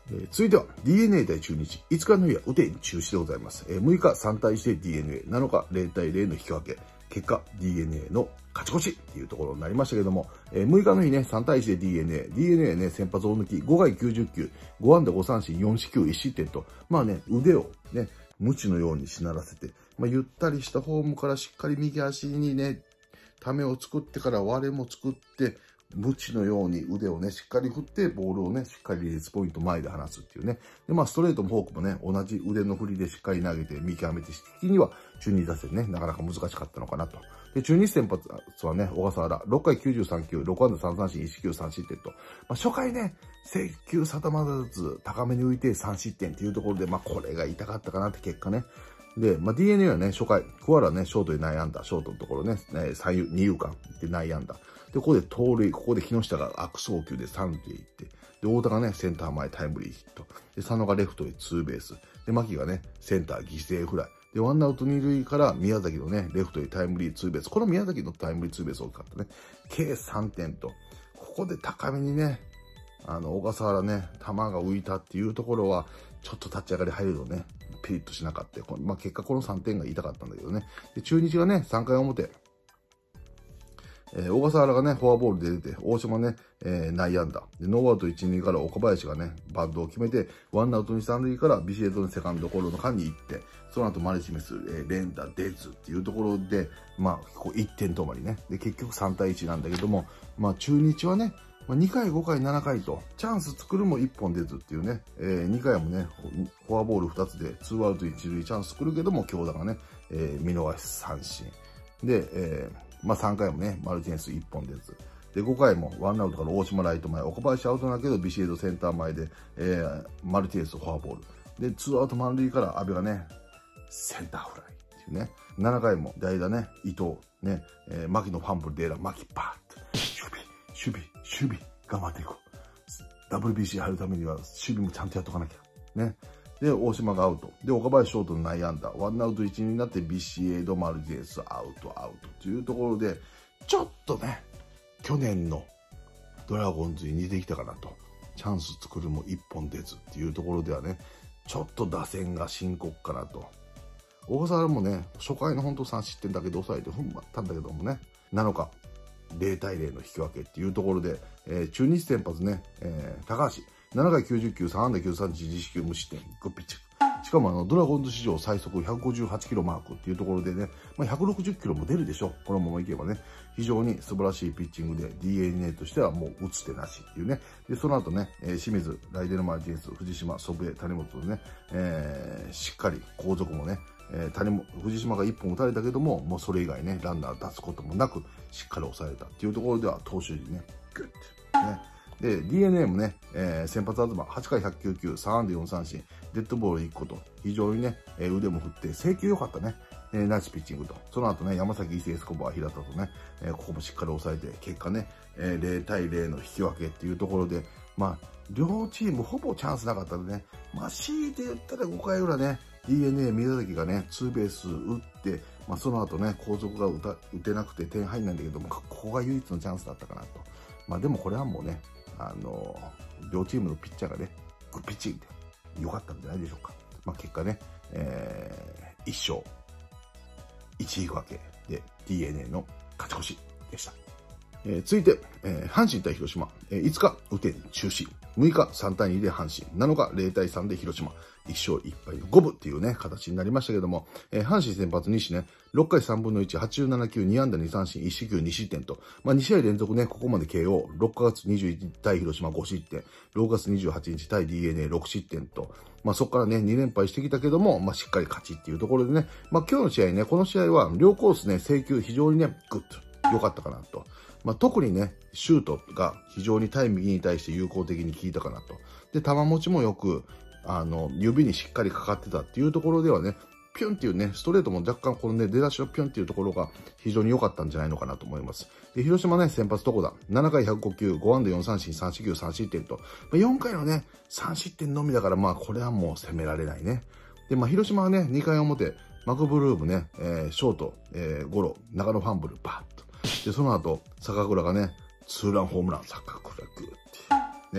えー、続いては ディーエヌエー 対中日。いつかの日は雨天中止でございます。えー、むいかさんたいいちで ディーエヌエー。なのかゼロたいゼロの引き分け。結果 ディーエヌエー の勝ち越しっていうところになりましたけども、えー、むいかの日ね、さんたいいちで ディーエヌエー。ディーエヌエー ね、先発大抜き、ごかいきゅうじゅっきゅう、ごあんだごさんしん、よんしきゅう、いちしってんと、まあね、腕をね、無知のようにしならせて、まあ、ゆったりしたフォームからしっかり右足にね、ためを作ってから割れも作って、無知のように腕をね、しっかり振って、ボールをね、しっかりリリースポイント前で離すっていうね。で、まあ、ストレートもフォークもね、同じ腕の振りでしっかり投げて見極めて、的には中日打線ね、なかなか難しかったのかなと。で、中日先発はね、小笠原、ろっかいきゅうじゅうさんきゅう、ろくあんださんさんしん、いちしきゅうさんしってんと。まあ、初回ね、制球定まらず、高めに浮いてさんしってんっていうところで、まあ、これが痛かったかなって結果ね。で、まあ、ディーエヌエー はね、初回、桑原ね、ショートで内野安打、ショートのところね、三遊、二遊間で内野安打。で、ここで盗塁、ここで木下が悪送球で三塁へ行って、で、太田がね、センター前タイムリーヒット。で、佐野がレフトへツーベース。で、牧がね、センター犠牲フライ。で、ワンアウト二塁から宮崎のね、レフトへタイムリーツーベース。この宮崎のタイムリーツーベース大きかったね。計さんてんと、ここで高めにね、あの、小笠原ね、球が浮いたっていうところは、ちょっと立ち上がり入るとね、ピリッとしなかった。まあ、結果このさんてんが痛かったんだけどね。で、中日がね、さんかい表、えー、小笠原がね、フォアボールで出て、大島ね、えー、内野安打。で、ノーアウトいち、にから岡林がね、バントを決めて、ワンアウトに、さん塁からビシエドのセカンドゴロの間に行って、その後マルチメス、えー、連打、デズっていうところで、まあ、こういってん止まりね。で、結局さんたいいちなんだけども、まあ、中日はね、まあ、にかい、ごかい、ななかいと、チャンス作るもいっぽん出ずっていうね、えー、にかいもね、フォアボールふたつで、ツーアウトいち塁チャンス作るけども、京田がね、えー、見逃し三振。で、えー、まあさんかいもね、マルティネスいっぽん出ず。で、ごかいもワンアウトから大島ライト前、岡林アウトだけど、ビシエドセンター前で、えー、マルティネスフォアボール。で、ツーアウト満塁から阿部がね、センターフライっていうね。ななかいも代打ね、伊藤、ね、えー、牧のファンブルでエラー、牧パーッと。守備、守備、守備、頑張っていこう。ダブリュービーシー 入るためには、守備もちゃんとやっとかなきゃ。ね。で、大島がアウト。で、岡林ショートの内野安打。ワンアウトいちになって、ビシエド、マルティネス、アウト、アウトというところで、ちょっとね、去年のドラゴンズに似てきたかなと。チャンス作るもいっぽん出ずっていうところではね、ちょっと打線が深刻かなと。小笠原もね、初回の本当さんしってんだけど抑えて踏ん張ったんだけどもね、なのか、ゼロたいゼロの引き分けっていうところで、えー、中日先発ね、えー、高橋、ななかいきゅうじゅっきゅう、さんあんだきゅうさんしん、自四球無失点、グッピッチ。しかもあの、ドラゴンズ史上最速ひゃくごじゅうはちキロマークっていうところでね、まあ、ひゃくろくじゅっキロも出るでしょ。このままいけばね。非常に素晴らしいピッチングで ディーエヌエー としてはもう打つ手なしっていうね。で、その後ね、えー、清水、ライデルマーティネス、藤島、祖父江、谷本とね、えー、しっかり後続もね、えー、谷も藤島がいっぽん打たれたけども、もうそれ以外ね、ランナー出すこともなく、しっかり抑えたっていうところでは、投手陣ね、グッて、ね。で、ディーエヌエー もね、えー、先発東、はちかいひゃくきゅうきゅう、さんあんだよんさんしん、デッドボールいっこと、非常にね、えー、腕も振って、制球良かったね、えー、ナイスピッチングと。その後ね、山崎伊勢エスコバー、平田とね、えー、ここもしっかり抑えて、結果ね、えー、ゼロたいゼロの引き分けっていうところで、まあ、両チームほぼチャンスなかったんでね、まあ、強いて言ったらごかい裏ね、ディーエヌエー 宮崎がね、ツーベース打って、まあ、その後ね、後続が打た打てなくて点入んないんだけども、ここが唯一のチャンスだったかなと。まあ、でもこれはもうね、あのー、両チームのピッチャーがね、グッピッチンで良かったんじゃないでしょうか。まあ、結果ね、えー、いっしょう、いちい分けで ディーエヌエー の勝ち越しでした。えー、続いて、えー、阪神対広島、えー、いつか雨天中止、むいかさんたいにで阪神、なのかゼロたいさんで広島、いっしょういっぱいの五分っていうね、形になりましたけども、えー、阪神先発西ね、ろっかいさんぶんのいち、はちじゅうななきゅう、にあんだにさんしん、いちしきゅうに失点と、まあにしあい連続ね、ここまで ケーオー、ろくがつにじゅういちにち対広島ご失点、ろくがつにじゅうはちにち対 ディーエヌエーろく失点と、まあそこからね、に連敗してきたけども、まあしっかり勝ちっていうところでね、まあ今日の試合ね、この試合は両コースね、制球非常にね、グッと良かったかなと。まあ、特にね、シュートが非常に対右に対して有効的に効いたかなと。で、球持ちもよく、あの、指にしっかりかかってたっていうところではね、ピュンっていうね、ストレートも若干このね、出だしのピュンっていうところが非常に良かったんじゃないのかなと思います。で、広島ね、先発どこだ ?ななかいひゃくごきゅう、ごあんだよんさんしん、さんしきゅう、さん失点と。まあ、よんかいのね、さん失点のみだから、まあ、これはもう攻められないね。で、まあ、広島はね、にかい表、マクブルームね、えー、ショート、えー、ゴロ、中野ファンブル、バッと。で、その後、坂倉がね、ツーランホームラン、坂倉グーって。ね。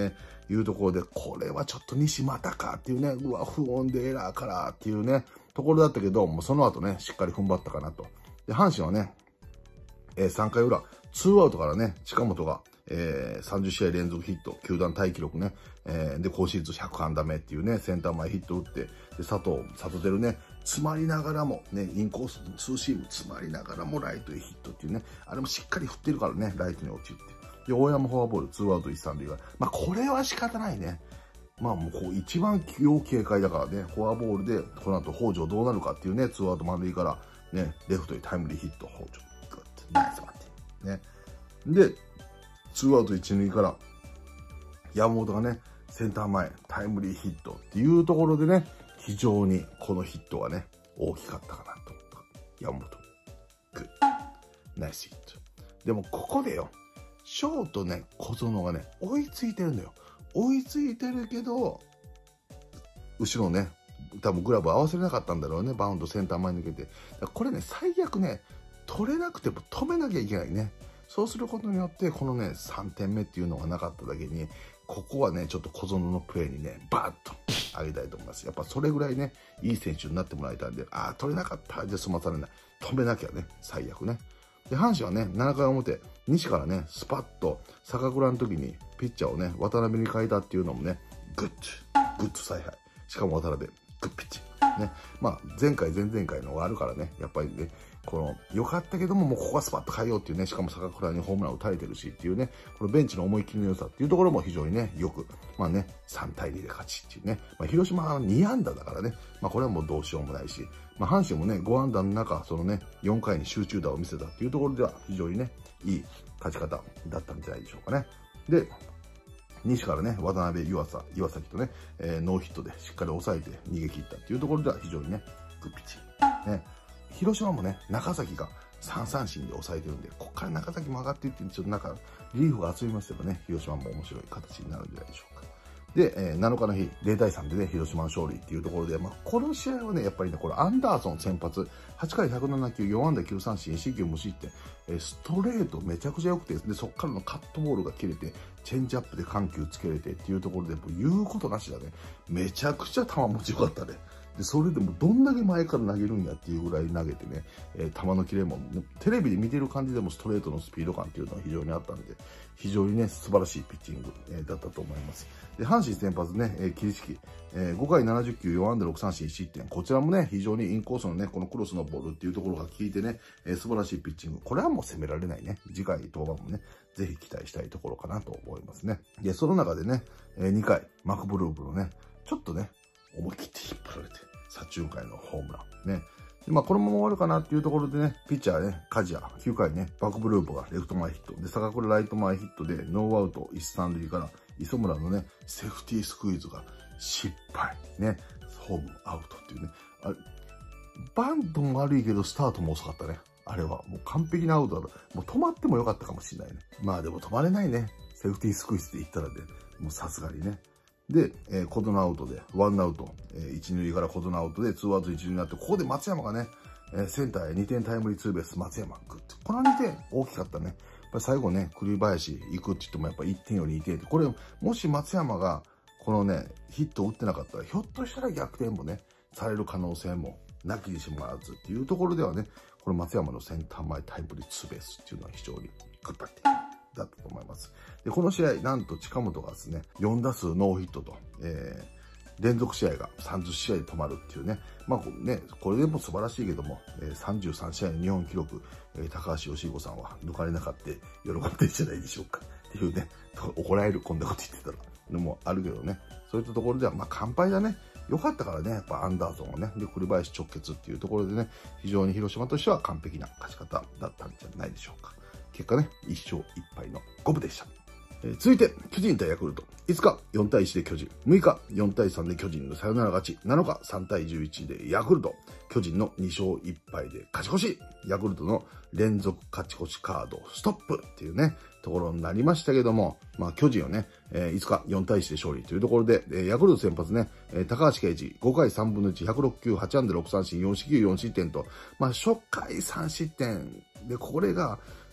いうところで、これはちょっと西またかっていうね、うわ、不穏でエラーからっていうね、ところだったけど、もうその後ね、しっかり踏ん張ったかなと。で、阪神はね、えー、さんかいうら、ツーアウトからね、近本が、えー、さんじゅっしあい連続ヒット、球団タイ記録ね、えー、で、今シーズンひゃくあんだめっていうね、センター前ヒット打って、で、佐藤、佐藤輝ね、詰まりながらも、ね、インコース、ツーシーム詰まりながらもライトへヒットっていうね、あれもしっかり振ってるからね、ライトに落ちるっていう。で、大山フォアボール、ツーアウトいち、さん塁が、まあ、これは仕方ないね。まあ、もう、こう、一番要警戒だからね、フォアボールで、この後、北条どうなるかっていうね、ツーアウト満塁から、ね、レフトにタイムリーヒット、北条、グッと、ナイスバッティング。ね。で、ツーアウトいち、塁から、山本がね、センター前、タイムリーヒットっていうところでね、非常にこのヒットがね、大きかったかなと思った。山本。グッ。ナイスヒット。でも、ここでよ、ショートね、小園がね、追いついてるのよ。追いついてるけど、後ろね、多分グラブ合わせれなかったんだろうね、バウンドセンター前に抜けて。これね、最悪ね、取れなくても止めなきゃいけないね。そうすることによって、このね、さんてんめっていうのがなかっただけに、ここはね、ちょっと小園のプレーにね、バーッと上げたいと思います。やっぱそれぐらいね、いい選手になってもらいたいんで、ああ、取れなかった。じゃ済まされない。止めなきゃね、最悪ね。で、阪神はね、ななかい表、西からね、スパッと、坂倉の時に、ピッチャーをね、渡辺に変えたっていうのもね、グッド、グッド采配。しかも渡辺、グッピッチ。ね。まあ、前回、前々回のがあるからね、やっぱりね、この、良かったけども、もうここはスパッと変えようっていうね、しかも坂倉にホームラン打たれてるしっていうね、このベンチの思い切りの良さっていうところも非常にね、よく、まあね、さんたいにで勝ちっていうね、まあ、広島はにあんだだからね、まあこれはもうどうしようもないし、まあ阪神もね、ごあんだの中、そのね、よんかいに集中打を見せたっていうところでは非常にね、いい勝ち方だったんじゃないでしょうかね。で、西からね、渡辺、湯浅、岩崎とね、えー、ノーヒットでしっかり抑えて逃げ切ったっていうところでは非常にね、グッピッチ。ね、広島もね、中崎がさんさんしんで抑えてるんで、ここから中崎も上がっていって、ちょっとなんか、リリーフが集めますけどね、広島も面白い形になるんじゃないでしょうか。で、えー、なのかの日、ゼロたいさんでね、広島の勝利っていうところで、まあ、この試合はね、やっぱりね、これ、アンダーソン先発、はちかいひゃくななきゅう、よんあんだきゅうさんしん、いちしんきゅう無失点、えー、ストレートめちゃくちゃ良くて、で、そこからのカットボールが切れて、チェンジアップで緩急つけれてっていうところで、もう言うことなしだね。めちゃくちゃ球持ちよかったね。で、それでもどんだけ前から投げるんやっていうぐらい投げてね、えー、球の切れも、テレビで見てる感じでもストレートのスピード感っていうのは非常にあったんで、非常にね、素晴らしいピッチング、えー、だったと思います。で、阪神先発ね、えー、桐敷、えー、ごかいななじゅっきゅう、よんあんだろくさんしんいちしってん。こちらもね、非常にインコースのね、このクロスのボールっていうところが効いてね、えー、素晴らしいピッチング。これはもう攻められないね。次回登板もね、ぜひ期待したいところかなと思いますね。で、その中でね、えー、にかい、マクブルームのね、ちょっとね、思い切って引っ張られて、左中間のホームラン。ね。で、まあ、このまま終わるかなっていうところでね、ピッチャーね、梶谷、きゅうかいね、バックブルームがレフト前ヒット。で、坂倉ライト前ヒットで、ノーアウトいち、さん塁から、磯村のね、セーフティースクイズが失敗。ね。ホームアウトっていうね。あれ、バントも悪いけど、スタートも遅かったね。あれは、もう完璧なアウトだ。もう止まってもよかったかもしれないね。まあでも止まれないね。セーフティースクイズで言ったらね、もうさすがにね。で、えー、小園アウトで、ワンアウト、えー、いち、に塁から小園アウトで、ツーアウトいち塁になって、ここで松山がね、えー、センターへにてんタイムリーツーベース、松山、グッと。このにてん、大きかったね。やっぱり最後ね、栗林行くって言っても、やっぱいってんよりにてんって、これ、もし松山が、このね、ヒットを打ってなかったら、ひょっとしたら逆転もね、される可能性も、なきにしもあらずっていうところではね、この松山のセンター前タイムリーツーベースっていうのは非常にグッバッティングだったと思います。で、この試合、なんと近本がですね、よんだすうノーヒットと、えー、連続試合がさんじゅっしあい止まるっていうね、まあね、これでも素晴らしいけども、えー、さんじゅうさんしあいの日本記録、えー、高橋義彦さんは抜かれなかった喜んでんじゃないでしょうかっていうね、怒られる、こんなこと言ってたら、のもあるけどね、そういったところでは、まあ完敗だね。良かったからね、やっぱアンダーソンがね、で、栗林直結っていうところでね、非常に広島としては完璧な勝ち方だったんじゃないでしょうか。結果ね、いっしょういっぱいの五分でした。えー、続いて、巨人対ヤクルト。いつかよんたいいちで巨人。むいかよんたいさんで巨人のサヨナラ勝ち。なのかさんたいじゅういちでヤクルト。巨人のにしょういっぱいで勝ち越し。ヤクルトの連続勝ち越しカードストップっていうね、ところになりましたけども、まあ巨人はね、えー、いつかよんたいいちで勝利というところで、えー、ヤクルト先発ね、えー、高橋奎二、ごかいさんぶんのいち、ひゃくろくきゅう、はちあんだろくさんしん、よんしきゅう、よんしってんと、まあ初回さんしってんで、これが、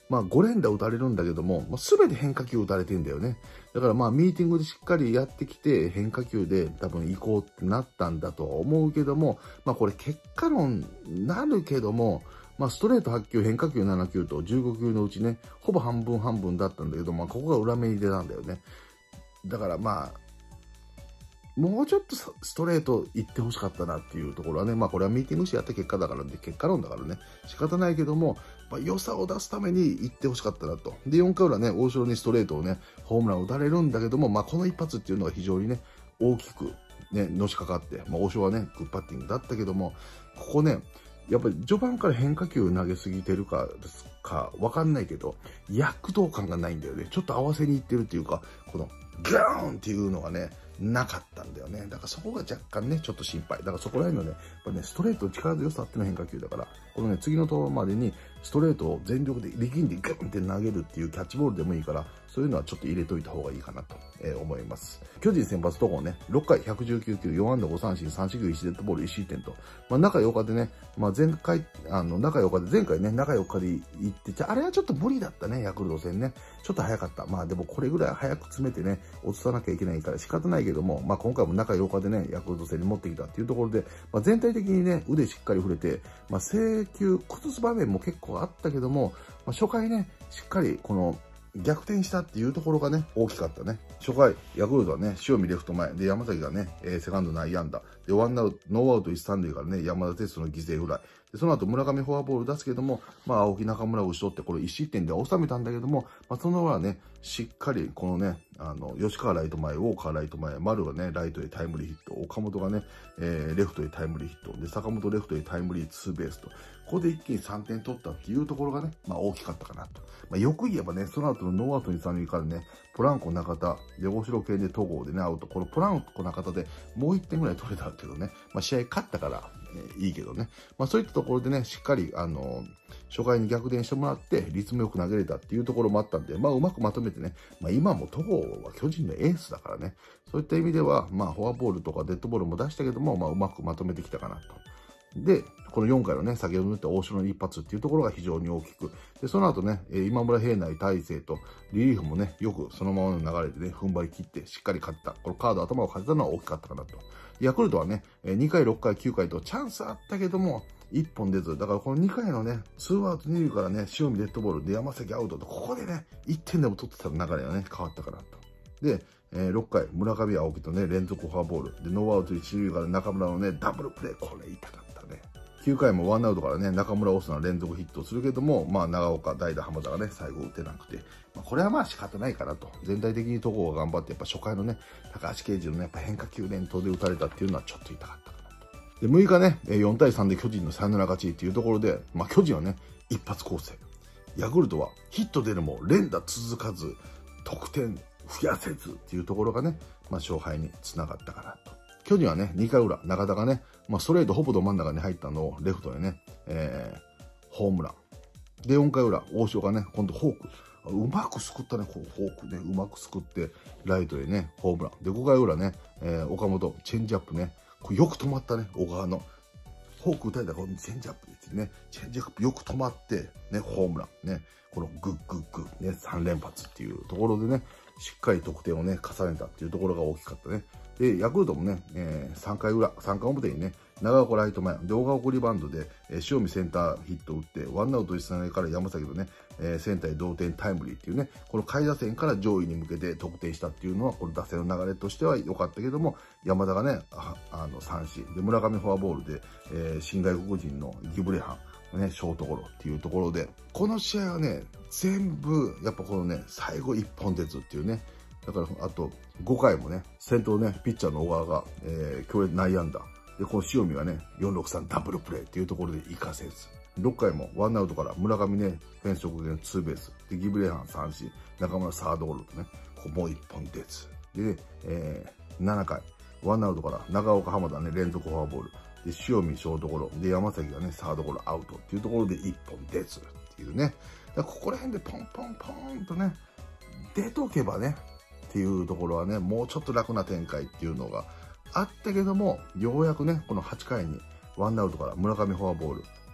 まあご連打打たれるんだけども、まあ、全て変化球打たれてんだよね。だからまあミーティングでしっかりやってきて変化球で多分行こうってなったんだとは思うけども、まあこれ結果論なるけども、まあストレートはち球、変化球なな球とじゅうご球のうちね、ほぼ半分半分だったんだけど、まあここが裏目に出たんだよね。だからまあ、もうちょっとストレート行ってほしかったなっていうところはね、まあこれはミーティングしてやった結果だからね、結果論だからね、仕方ないけども、まあ、良さを出すために行ってほしかったなと。で、よんかい裏ね、大城にストレートをね、ホームランを打たれるんだけども、まあこの一発っていうのが非常にね、大きくね、のしかかって、まあ大城はね、グッパッティングだったけども、ここね、やっぱり序盤から変化球投げすぎてるかですかわかんないけど、躍動感がないんだよね。ちょっと合わせにいってるっていうか、このガーンっていうのがね、なかったんだよね。だからそこが若干ね、ちょっと心配。だからそこら辺のね、やっぱね、ストレート力強さっての変化球だから、このね、次の登板までにストレートを全力で力んでグンって投げるっていうキャッチボールでもいいから、そういうのはちょっと入れといた方がいいかなと、えー、思います。巨人先発戸郷ね、ろっかいひゃくじゅうきゅう球、よん安打ご三振、さん四球いちデッドボールいち失点と、まあ中ようかでね、まあ前回、あの中ようかで、前回ね、中よっかで行って、じゃあれはちょっと無理だったね、ヤクルト戦ね。ちょっと早かった。まあでもこれぐらい早く詰めてね、落とさなきゃいけないから仕方ないけども、まあ今回も中ようかでね、ヤクルト戦に持ってきたっていうところで、まあ全体的にね、腕しっかり振れて、まあ制球、崩す場面も結構あったけども、まあ初回ね、しっかりこの、逆転したっていうところがね、大きかったね。初回、ヤクルトはね、塩見レフト前、で、山崎がね、えー、セカンド内野安打。で、ワンアウト、ノーアウト一三塁からね、山田哲人の犠牲フライ。で、その後村上フォアボール出すけども、まあ、青木中村を打ち取って、これ一失点で収めたんだけども、まあ、その裏ね、しっかり、このね、あの、吉川ライト前、ウォーカーライト前、丸がね、ライトへタイムリーヒット、岡本がね、えー、レフトへタイムリーヒット、で、坂本レフトへタイムリーツーベースと、ここで一気にさんてん取ったっていうところがね、まあ大きかったかなと。まあよく言えばね、その後のノーアウトにさん塁からね、ポランコ中田、で、大城系で戸郷でね、アウト。このポランコ中田でもういってんぐらい取れたけどね、まあ試合勝ったから、えー、いいけどね。まあそういったところでね、しっかり、あのー、初回に逆転してもらって、リズムよく投げれたっていうところもあったんで、まあうまくまとめてね、まあ今も戸郷は巨人のエースだからね、そういった意味では、まあフォアボールとかデッドボールも出したけども、まあうまくまとめてきたかなと。で、このよんかいのね、先ほど言った大城の一発っていうところが非常に大きく。で、その後ね、今村平内大勢とリリーフもね、よくそのままの流れでね、踏ん張り切ってしっかり勝った。このカード頭を勝てたのは大きかったかなと。ヤクルトはね、にかい、ろっかい、きゅうかいとチャンスあったけども、いっぽん出ず。だからこのにかいのね、ツーアウトに塁からね、塩見デッドボールで山崎アウトと、ここでね、いってんでも取ってた流れがね、変わったかなと。で、えー、ろっかい、村上青木とね、連続フォアボール。で、ノーアウトいち塁から中村のね、ダブルプレー。これ痛かった。きゅうかいもワンアウトからね、中村オスナ連続ヒットをするけども、まあ長岡、代打浜田がね、最後打てなくて、まあ、これはまあ仕方ないかなと。全体的に戸郷が頑張って、やっぱ初回のね、高橋奎二のね、やっぱ変化球連投で打たれたっていうのはちょっと痛かったかなと。で、むいかね、よんたいさんで巨人のサヨナラ勝ちっていうところで、まあ巨人はね、一発攻勢。ヤクルトはヒット出るも連打続かず、得点増やせずっていうところがね、まあ勝敗につながったかなと。巨人はね、にかい裏、中田がね、まあ、ストレートほぼど真ん中に入ったのをレフトでね、えー、ホームラン。で、よんかい裏、大城がね、今度フォーク。うまくすくったね、こうフォークね、うまくすくって、ライトへね、ホームラン。で、ごかい裏ね、えー、岡本、チェンジアップね、これよく止まったね、小川の。フォーク打たれたら、チェンジアップですね、チェンジアップよく止まって、ね、ホームラン。ね、このグッグッグッ、ね、さん連発っていうところでね、しっかり得点をね、重ねたっていうところが大きかったね。で、ヤクルトもね、えー、さんかい裏、さんかい表にね、長岡ライト前、で、小川送りバンドで、えー、塩見センターヒットを打って、ワンアウト一三塁から山崎のね、えー、センターへ同点タイムリーっていうね、この下位打線から上位に向けて得点したっていうのは、この打線の流れとしては良かったけども、山田がね、あ, あの、三振。で、村上フォアボールで、えー、新外国人のギブレハン、ね、ショートゴロっていうところで、この試合はね、全部、やっぱこのね、最後一本出ずっていうね、だから、あと、ごかいもね、先頭ね、ピッチャーの小川が、えー、強烈内野安打。で、この塩見がね、よんろくさんダブルプレーっていうところで活かせず。ろっかいもワンアウトから村上ね、フェンス直撃ツーベース。で、ギブレハン三振。中村サードゴロとね、ここもう一本出ず。で、えー、ななかい、ワンアウトから長岡浜田ね、連続フォアボール。で、塩見ショートゴロ。で、山崎がね、サードゴロアウトっていうところで一本出ずっていうね。だからここら辺でポンポンポンとね、出とけばね、っていうところはね、もうちょっと楽な展開っていうのがあったけども、ようやくね、このはちかいにワンアウトから村上フォアボール。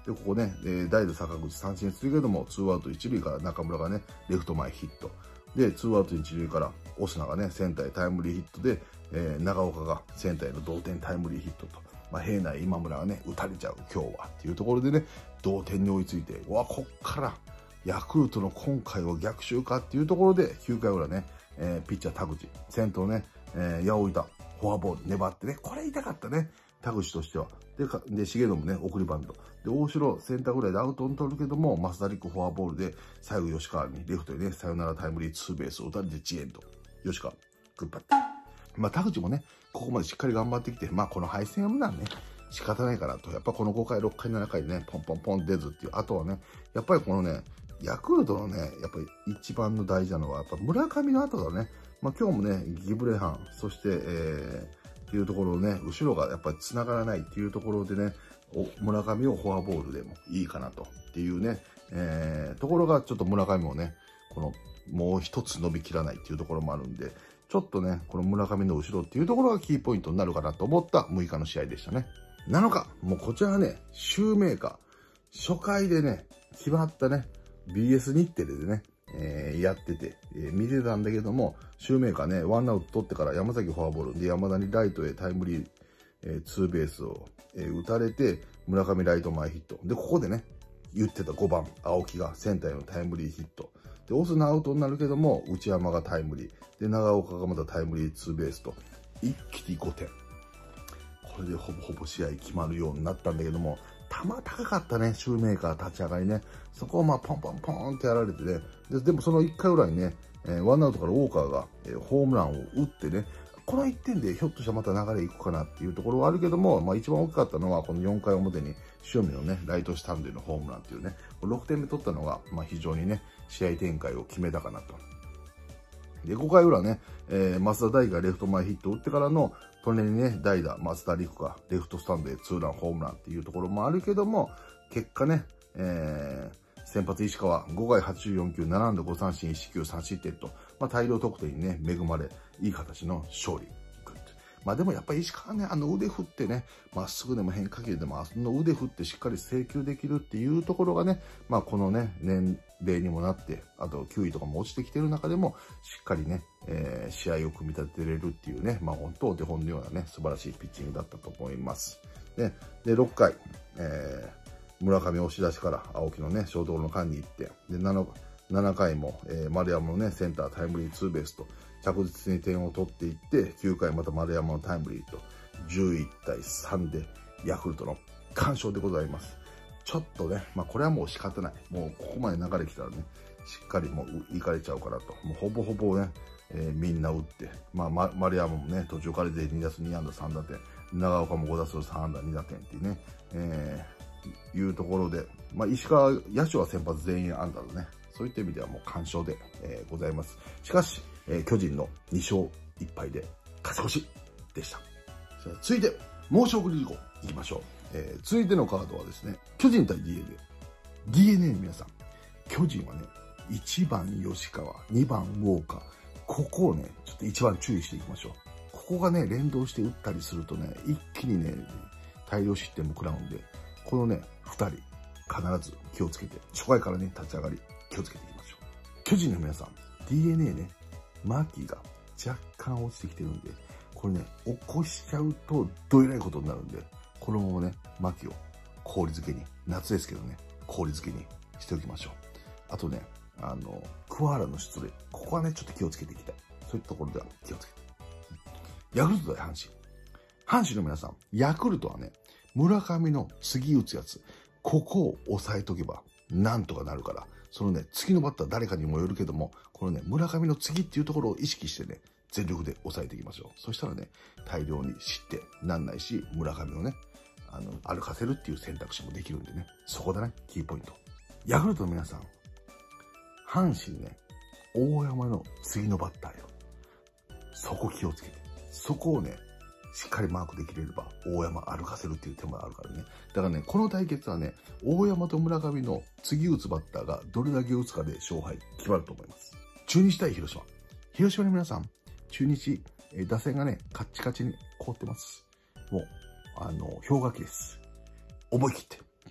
で、ここね、えー、代打坂口三振するけども、ツーアウト一塁から中村がね、レフト前ヒット。で、ツーアウト一塁からオスナがね、センターへタイムリーヒットで、えー、長岡がセンターへの同点タイムリーヒットと、まあ、平内今村がね、打たれちゃう今日はっていうところでね、同点に追いついて、うわ、こっからヤクルトの今回は逆襲かっていうところで、きゅうかい裏ね、えー、ピッチャー田口、先頭ね、えー、八百板、フォアボール粘ってね、これ痛かったね、田口としては。で、かで重信ね、送りバント。で、大城、センターぐらいでアウトに取るけども、増田陸フォアボールで、最後吉川にレフトにね、サヨナラタイムリーツーベースを打たれて遅延と。吉川、グッバッて。まあ、田口もね、ここまでしっかり頑張ってきて、まあ、この敗戦は無難ね、仕方ないかなと。やっぱこのごかい、ろっかい、ななかいでね、ポンポンポン出ずっていう。あとはね、やっぱりこのね、ヤクルトのね、やっぱり一番の大事なのは、やっぱ村上の後だね。まあ、今日もね、ギブレハン、そして、えー、っていうところをね、後ろがやっぱり繋がらないっていうところでね、村上をフォアボールでもいいかなとっていうね、えー、ところがちょっと村上もね、このもう一つ伸びきらないっていうところもあるんで、ちょっとね、この村上の後ろっていうところがキーポイントになるかなと思ったむいかの試合でしたね。なのか、もうこちらはね、シューメーカー、初回でね、決まったね、ビーエス 日テレでね、えー、やってて、えー、見てたんだけども、シューメーカーね、ワンアウト取ってから山崎フォアボールで山田にライトへタイムリー、えー、ツーベースを、えー、打たれて、村上ライト前ヒット。で、ここでね、言ってたごばん、青木がセンターへのタイムリーヒット。で、オスナアウトになるけども、内山がタイムリー。で、長岡がまたタイムリーツーベースと、一気にごてん。これでほぼほぼ試合決まるようになったんだけども、球高かったね、シューメーカー立ち上がりね。そこをまあポンポンポンってやられてね。で、でもそのいっかい裏にね、えー、ワンアウトからウォーカーが、えー、ホームランを打ってね、このいってんでひょっとしたらまた流れいくかなっていうところはあるけども、まあ一番大きかったのはこのよんかい表に塩見のね、ライトスタンドへのホームランっていうね、ろくてんめ取ったのが、まあ非常にね、試合展開を決めたかなと。で、ごかい裏ね、えー、増田大がレフト前ヒットを打ってからの、隣にね、代打、増田陸がレフトスタンドへツーランホームランっていうところもあるけども、結果ね、えー、先発石川、ごかいはちじゅうよんきゅう、ななあんだごさんしんいちしきゅうさんしってんと、まあ大量得点にね、恵まれ、いい形の勝利。まあでもやっぱり石川ね、あの腕振ってね、まっすぐでも変化球でも、あの腕振ってしっかり制球できるっていうところがね、まあこのね、年齢にもなって、あときゅういとかも落ちてきてる中でも、しっかりね、えー、試合を組み立てれるっていうね、まあ本当お手本のようなね、素晴らしいピッチングだったと思います。で、でろっかい、えー、村上押し出しから青木のね、ショートゴロの間に行って、で、7, ななかいも、えー、丸山のね、センタータイムリーツーベースと、着実に点を取っていって、きゅうかいまた丸山のタイムリーと、じゅういちたいさんでヤクルトの完勝でございます。ちょっとね、まあこれはもう仕方ない。もうここまで流れ来たらね、しっかりもういかれちゃうからと。もうほぼほぼね、えー、みんな打って、まあ、ま、丸山もね、途中からでにだすにあんださんだてん、長岡もごだすさんあんだにだてんっていうね、えー、いうところで、まあ石川、野手は先発全員安打だね。そういった意味ではもう完勝で、えー、ございます。しかし、えー、巨人のにしょういっぱいで勝ち越しでした。続いて、申し送り事項いきましょう。えー、続いてのカードはですね、巨人対 ディーエヌエー。ディーエヌエー の皆さん、巨人はね、いちばん吉川、にばんウォーカー。ここをね、ちょっと一番注意していきましょう。ここがね、連動して打ったりするとね、一気にね、大量失点も食らうんで、このね、ふたり、必ず気をつけて、初回からね、立ち上がり、気をつけていきましょう。巨人の皆さん、ディーエヌエー ね、マキが若干落ちてきてるんで、これね、起こしちゃうとどえらいことになるんで、このままね、マキを氷漬けに、夏ですけどね、氷漬けにしておきましょう。あとね、あの、桑原の出塁、ここはね、ちょっと気をつけていきたい。そういったところでは気をつけて。ヤクルト対阪神。阪神の皆さん、ヤクルトはね、村上の次打つやつ、ここを押さえとけば、なんとかなるから、そのね、次のバッター誰かにもよるけども、このね、村上の次っていうところを意識してね、全力で抑えていきましょう。そしたらね、大量に失点なんないし、村上をね、あの、歩かせるっていう選択肢もできるんでね、そこだね、キーポイント。ヤクルトの皆さん、阪神ね、大山の次のバッターよ。そこ気をつけて。そこをね、しっかりマークできれば、大山歩かせるっていう手もあるからね。だからね、この対決はね、大山と村上の次打つバッターがどれだけ打つかで勝敗決まると思います。中日対広島。広島の皆さん、中日、え打線がね、カッチカチに凍ってます。もう、あの、氷河期です。思い切って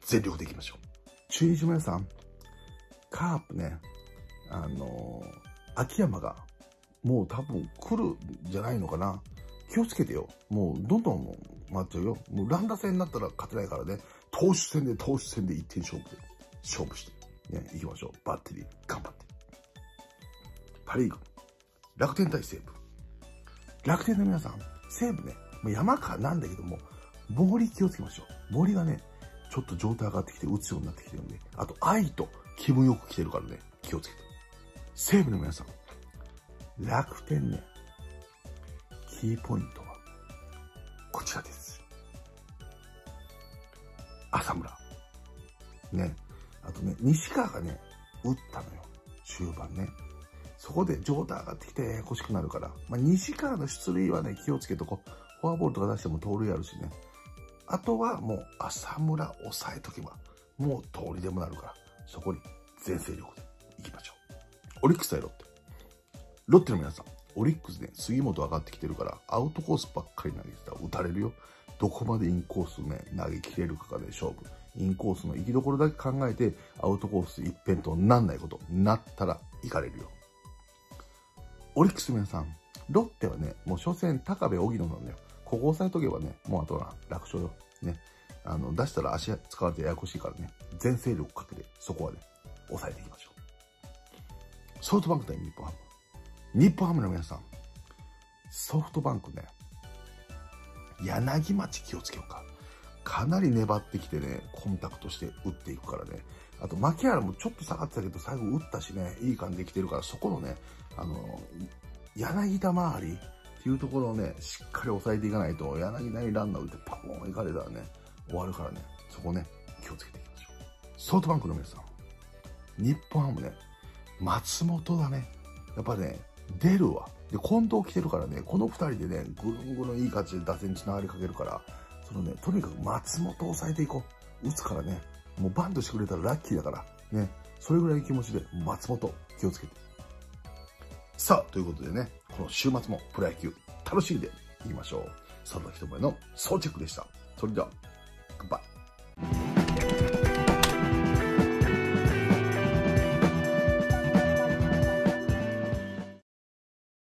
全力でいきましょう。中日の皆さん、カープね、あのー、秋山がもう多分来るんじゃないのかな。気をつけてよ。もうどんどん回っちゃうよ。もう乱打戦になったら勝てないからね。投手戦で投手戦で一点勝負で勝負してね、行きましょう。バッテリー頑張って。パリーグ、楽天対西武。楽天の皆さん、西武ね、山川なんだけども、ボーリ気をつけましょう。ボーリがね、ちょっと状態上がってきて打つようになってきてるんで、あと愛と気分よく来てるからね、気をつけて。西武の皆さん、楽天ね、キーポイントはこちらです。浅村。ね。あとね、西川がね、打ったのよ。終盤ね。そこで状態上がってきてややこしくなるから。まあ、西川の出塁はね、気をつけとこう。フォアボールとか出しても盗塁あるしね。あとはもう浅村抑えとけば、もう通りでもなるから、そこに全勢力でいきましょう。オリックス対ロッテ。ロッテの皆さん、オリックスね、杉本上がってきてるから、アウトコースばっかり投げてたら打たれるよ。どこまでインコースね、投げ切れるかがね、勝負。インコースの行きどころだけ考えて、アウトコース一辺倒なんないこと、なったら行かれるよ。オリックスの皆さん、ロッテはね、もう初戦高部荻野なんだよ。ここ押さえとけばね、もうあとは楽勝よ。ね。あの、出したら足使われてややこしいからね、全勢力かけて、そこはね、抑えていきましょう。ソフトバンク対日本ハム。日本ハムの皆さん、ソフトバンクね、柳町気をつけようか。かなり粘ってきてね、コンタクトして打っていくからね。あと、牧原もちょっと下がってたけど、最後打ったしね、いい感じできてるから、そこのね、あの、柳田周りっていうところをね、しっかり抑えていかないと、柳田にランナー打ってパコーンいかれたらね、終わるからね、そこね、気をつけていきましょう。ソフトバンクの皆さん、日本ハムね、松本だね。やっぱね、出るわ。で、近藤来てるからね、この二人でね、ぐるんぐるんいい感じで打線に繋がりかけるから、そのね、とにかく松本を抑えていこう。打つからね、もうバントしてくれたらラッキーだから、ね、それぐらいの気持ちで、松本、気をつけて。さあ、ということでね、この週末もプロ野球、楽しんでいきましょう。佐々木智也の総チェックでした。それでは、グッバイ。